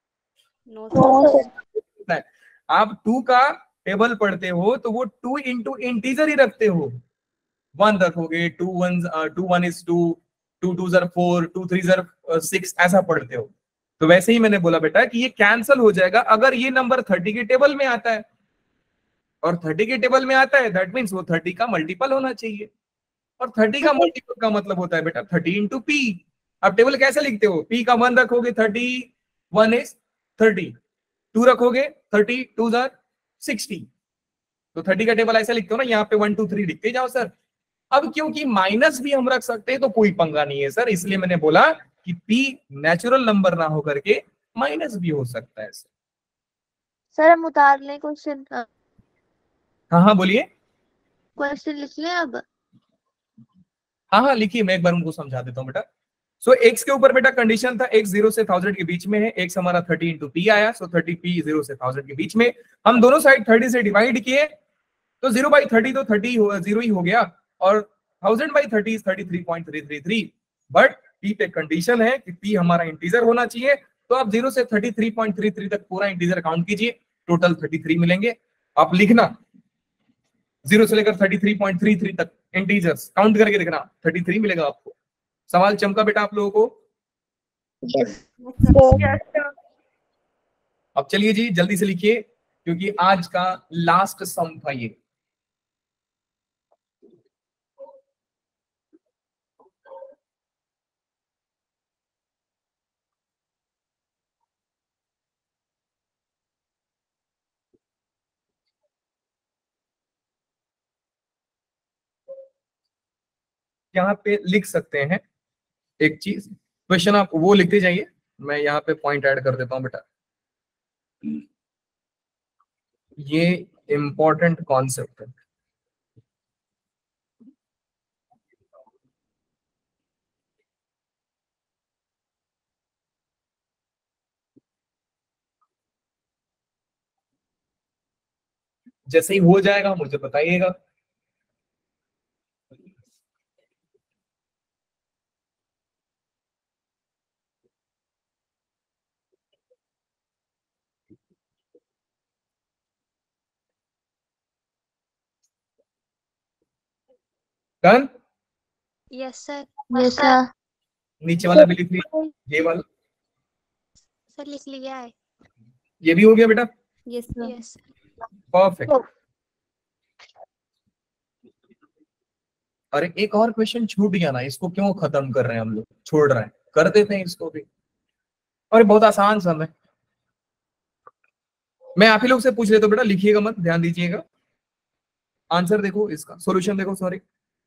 नो आप टू का टेबल पढ़ते हो तो वो टू इंटू इंटीजर ही रखते हो, वन रखोगे, two one two one is two, two two जर फोर, टू थ्री जर सिक्स, ऐसा पढ़ते हो। तो वैसे ही मैंने बोला बेटा कि ये कैंसल हो जाएगा अगर ये नंबर थर्टी के टेबल में आता है, और थर्टी के टेबल में आता है दैट मीन्स वो थर्टी का मल्टीपल होना चाहिए, और थर्टी का मल्टीपल का मतलब होता है बेटा थर्टी इंटू पी। आप टेबल कैसे लिखते हो? पी का वन रखोगे, thirty one is thirty, two रखोगे, थर्टी टू जार सिक्सटी। तो थर्टी का टेबल ऐसा लिखते हो ना, यहाँ पे वन टू थ्री लिखते जाओ सर। अब क्योंकि माइनस भी हम रख सकते हैं तो कोई पंगा नहीं है सर, इसलिए मैंने बोला कि पी नेचुरल नंबर ना हो करके माइनस भी हो सकता है सर। सर हम उतार लें क्वेश्चन? हाँ हाँ बोलिए। क्वेश्चन लिख लें अब? हाँ हाँ लिखिए, मैं एक बार उनको समझा देता हूँ बेटा। सो so, एक्स के ऊपर बेटा कंडीशन था एक्स जीरो से थाउजेंड के बीच में है, एक्स हमारा थर्टी इंटू पी आया। सो थर्टी पी जीरो से थाउजेंड के बीच में, हम दोनों साइड थर्टी से डिवाइड किए तो जीरो बाई थर्टी तो थर्टी जीरो ही हो गया, और thousand by thirty thirty three point three three three. But p पे कंडीशन है कि पी हमारा इंटीजर होना चाहिए, तो आप जीरो से thirty three point three three तक पूरा इंटीजर काउंट कीजिए, टोटल थर्टी थ्री मिलेंगे। आप लिखना जीरो से लेकर thirty three point three three तक इंटीजर्स काउंट करके देखना, थर्टी थ्री मिलेगा आपको। सवाल चमका बेटा आप लोगों को? यस। अब चलिए जी जल्दी से लिखिए, क्योंकि आज का लास्ट सम था ये। यहाँ पे लिख सकते हैं एक चीज, क्वेश्चन आप वो लिखते जाइए, मैं यहाँ पे पॉइंट ऐड कर देता हूँ बेटा। ये इंपॉर्टेंट कॉन्सेप्ट है। जैसे ही हो जाएगा मुझे बताइएगा। Done? Yes sir. Yes sir. नीचे वाला भी लिख लीजिए, ये वाला, सर लिख लिया है। ये भी हो गया बेटा? Yes yes. परफेक्ट। अरे एक और क्वेश्चन छूट गया ना, इसको क्यों खत्म कर रहे हैं हम लोग, छोड़ रहे हैं, कर देते हैं इसको भी। और बहुत आसान सम है, मैं आप ही लोग से पूछ लेता हूं बेटा, लिखिएगा मत, ध्यान दीजिएगा। आंसर देखो इसका, सॉल्यूशन देखो, सॉरी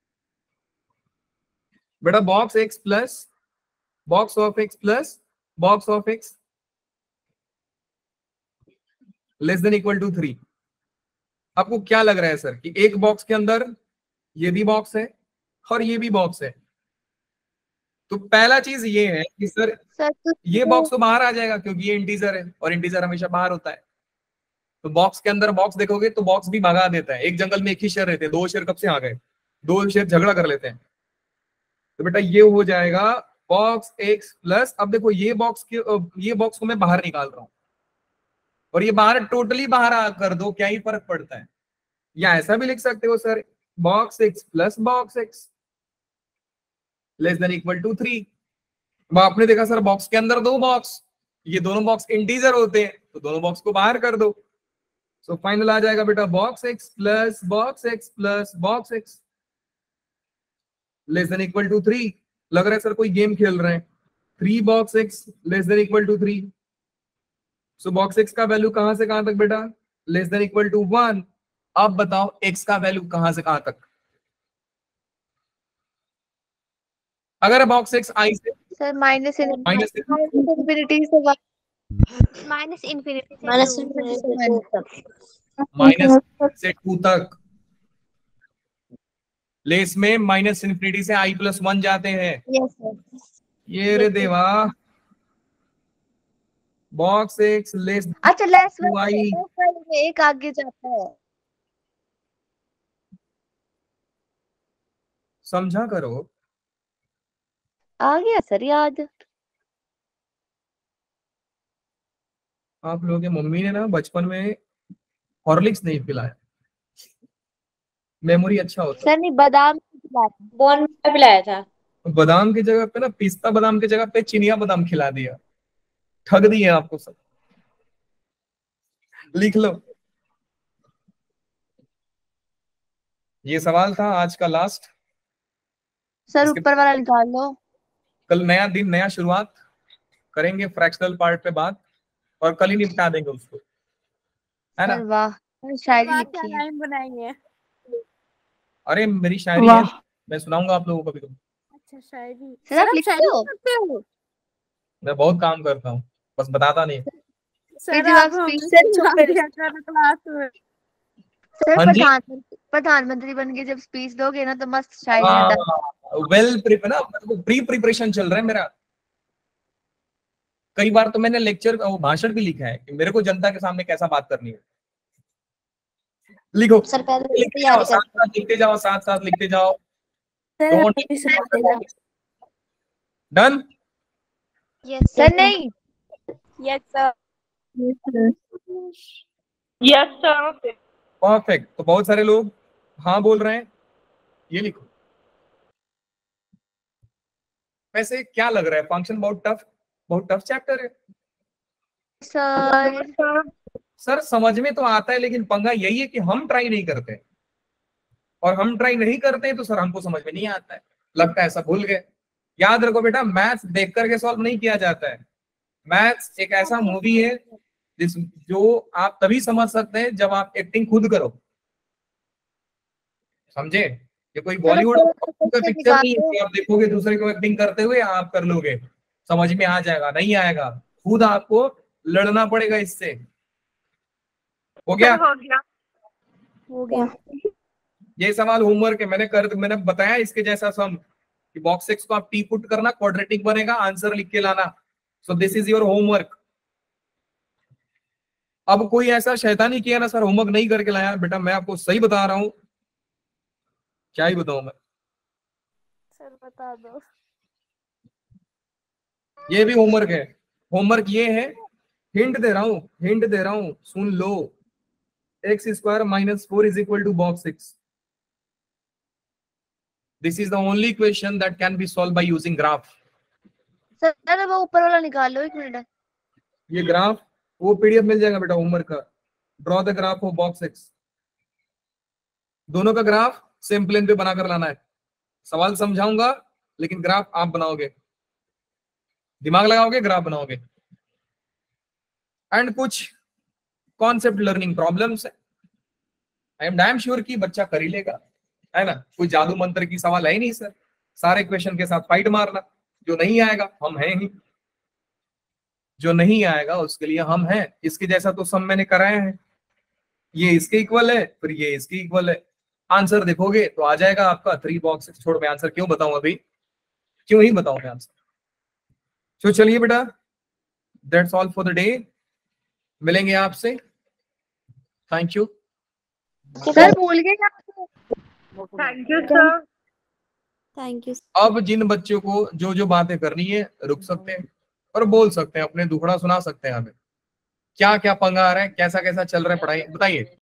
बेटा। Box x plus box of x plus box of x less than equal to three. आपको क्या लग रहा है सर कि एक बॉक्स के अंदर ये भी बॉक्स है और ये भी बॉक्स है, तो पहला चीज ये है कि सर सर तो ये बॉक्स तो बाहर आ जाएगा क्योंकि ये इंटीजर है और इंटीजर हमेशा बाहर होता है। तो बॉक्स के अंदर बॉक्स देखोगे तो बॉक्स भी भगा देता है। एक जंगल में एक ही शेर रहते हैं, दो शेर कब से आ गए, दो शेर झगड़ा कर लेते हैं। तो बेटा ये हो जाएगा बॉक्स एक्स प्लस, अब देखो ये बॉक्स के ये बॉक्स को मैं बाहर निकाल रहा हूं और ये बाहर टोटली बाहर आ कर दो, क्या ही फर्क पड़ता है। या ऐसा भी लिख सकते हो sir box x plus box x less than equal to three. अब आपने देखा सर बॉक्स के अंदर दो बॉक्स, ये दोनों बॉक्स इंटीजर होते हैं तो दोनों बॉक्स को बाहर कर दो। सो so, फाइनल आ जाएगा बेटा box x plus box x plus box x less than equal to three. लग रहा है सर कोई गेम खेल रहे हैं। Three box x less than equal to three. So box x का वैल्यू कहां से कहां तक बेटा, less than equal to one. अब बताओ एक्स का वैल्यू कहां से कहां तक। अगर बॉक्स एक्स आई से सर माइनस माइनस इन्फिनिटी से माइनस इन्फिनिटी से माइनस टू। माइनस से टू तक, लेस में माइनस इन्फिनिटी से आई प्लस वन जाते हैं। Yes sir. ये रे देवा बॉक्स एक्स लेस अच्छा लेस टू आई, में एक आगे जाता है। समझा करो। आ गया सर याद। आप लोगों की मम्मी ने ना बचपन में हॉर्लिक्स नहीं पिलाया, मेमोरी अच्छा होता। सर नहीं बादाम खिलाया। बॉर्नविटा पिलाया था। बादाम की जगह पे ना पिस्ता बादाम की जगह पे चिनिया बादाम खिला दिया, ठग दिए आपको सब। लिख लो, ये सवाल था आज का लास्ट। सर इसके ऊपर वाला निकाल लो। कल नया दिन नया शुरुआत करेंगे, फ्रैक्शनल पार्ट पे बात, और कल ही निपटा देंगे उसको, है ना। सर वाह शायरी क्या लिखी है। लाइन बनाएंगे? अरे मेरी शायरी है, मैं सुनाऊंगा आप लोगों को कभी कभी। अच्छा शायरी। सर आप लिखते शायरी हो? करते हो? मैं बहुत काम करता हूँ, बस बताता नहीं। सर जब आप आप हमें speech से सिखा चुप दिया करो क्लास में। सर हाँ जी। प्रधान प्रधानमंत्री बन के जब स्पीच दोगे ना तो मस्त शायरी डाल। वेल प्रिप ना, प्री प्रिपरेशन चल रहा है मेरा। कई बार तो मैंने लेक्चर वो भाषण भी लिखा है कि मेरे को जनता के सामने कैसा बात करनी है। लिखो, सर पहले लिखते जाओ, तैयारी साथ कर। साथ लिखते जाओ, साथ साथ लिखते जाओ। सर Don't- आप भी सुना देना। डन। यस सर नहीं yes sir. Yes sir. Perfect. तो बहुत सारे लोग हाँ बोल रहे हैं, ये लिखो। वैसे क्या लग रहा है, फंक्शन बहुत टफ, बहुत टफ चैप्टर है सर। सर। समझ में तो आता है लेकिन पंगा यही है कि हम ट्राई नहीं करते, और हम ट्राई नहीं करते तो सर हमको समझ में नहीं आता है, लगता है ऐसा भूल गए। याद रखो बेटा, मैथ्स देख करके सॉल्व नहीं किया जाता है। मैथ्स एक ऐसा मूवी है जिस जो आप तभी समझ सकते हैं जब आप एक्टिंग खुद करो, समझे। ये कोई बॉलीवुड का पिक्चर नहीं है कि आप देखोगे दूसरे को एक्टिंग करते हुए आप कर लोगे, समझ में आ जाएगा, नहीं आएगा। खुद आपको लड़ना पड़ेगा इससे। हो गया? हो गया। हो गया। ये सवाल होमवर्क है, मैंने कर मैंने बताया इसके जैसा सम कि बॉक्स एक्स को आप टी पुट करना, क्वाड्रेटिक बनेगा, आंसर लिख के लाना। So this is your homework. अब कोई ऐसा शैतानी किया ना सर होमवर्क नहीं करके लाया, बेटा मैं आपको सही बता रहा हूं, क्या ही बताऊं मैं। सर बता दो। ये भी होमवर्क है। होमवर्क ये है, हिंट दे रहा हूं, हिंट दे रहा हूं, सुन लो। X square minus four is equal to box six. This is the only question that can be solved by using graph. Sir वो ऊपर वाला निकाल लो, एक मिनट। ये ग्राफ वो पीडीएफ मिल जाएगा बेटा होमवर्क का। Draw the graph of box x. दोनों का ग्राफ सेम प्लेन पे बनाकर लाना है। सवाल समझाऊंगा लेकिन ग्राफ आप बनाओगे, दिमाग लगाओगे, ग्राफ बनाओगे। एंड कुछ कॉन्सेप्ट लर्निंग प्रॉब्लम्स है। आई एम डैम श्योर कि बच्चा कर ही लेगा, है ना। कोई जादू मंत्र की सवाल है ही नहीं सर, सारे क्वेश्चन के साथ फाइट मारना। जो नहीं आएगा हम हैं ही, जो नहीं आएगा उसके लिए हम हैं। इसके जैसा तो सब मैंने कराया है। ये इसके इक्वल है, फिर ये इसके इक्वल है। आंसर देखोगे तो आ जाएगा आपका थ्री बॉक्स। छोड़, मैं आंसर क्यों बताऊं अभी, क्यों ही बताऊं मैं आंसर। तो चलिए बेटा, that's all for the day. मिलेंगे आपसे, थैंक यू। सर भूल गए क्या? Thank you sir. Thank you. अब जिन बच्चों को जो जो बातें करनी है रुक सकते हैं और बोल सकते हैं, अपने दुखड़ा सुना सकते हैं, हमें क्या क्या पंगा आ रहा है, कैसा कैसा चल रहा है पढ़ाई, बताइए।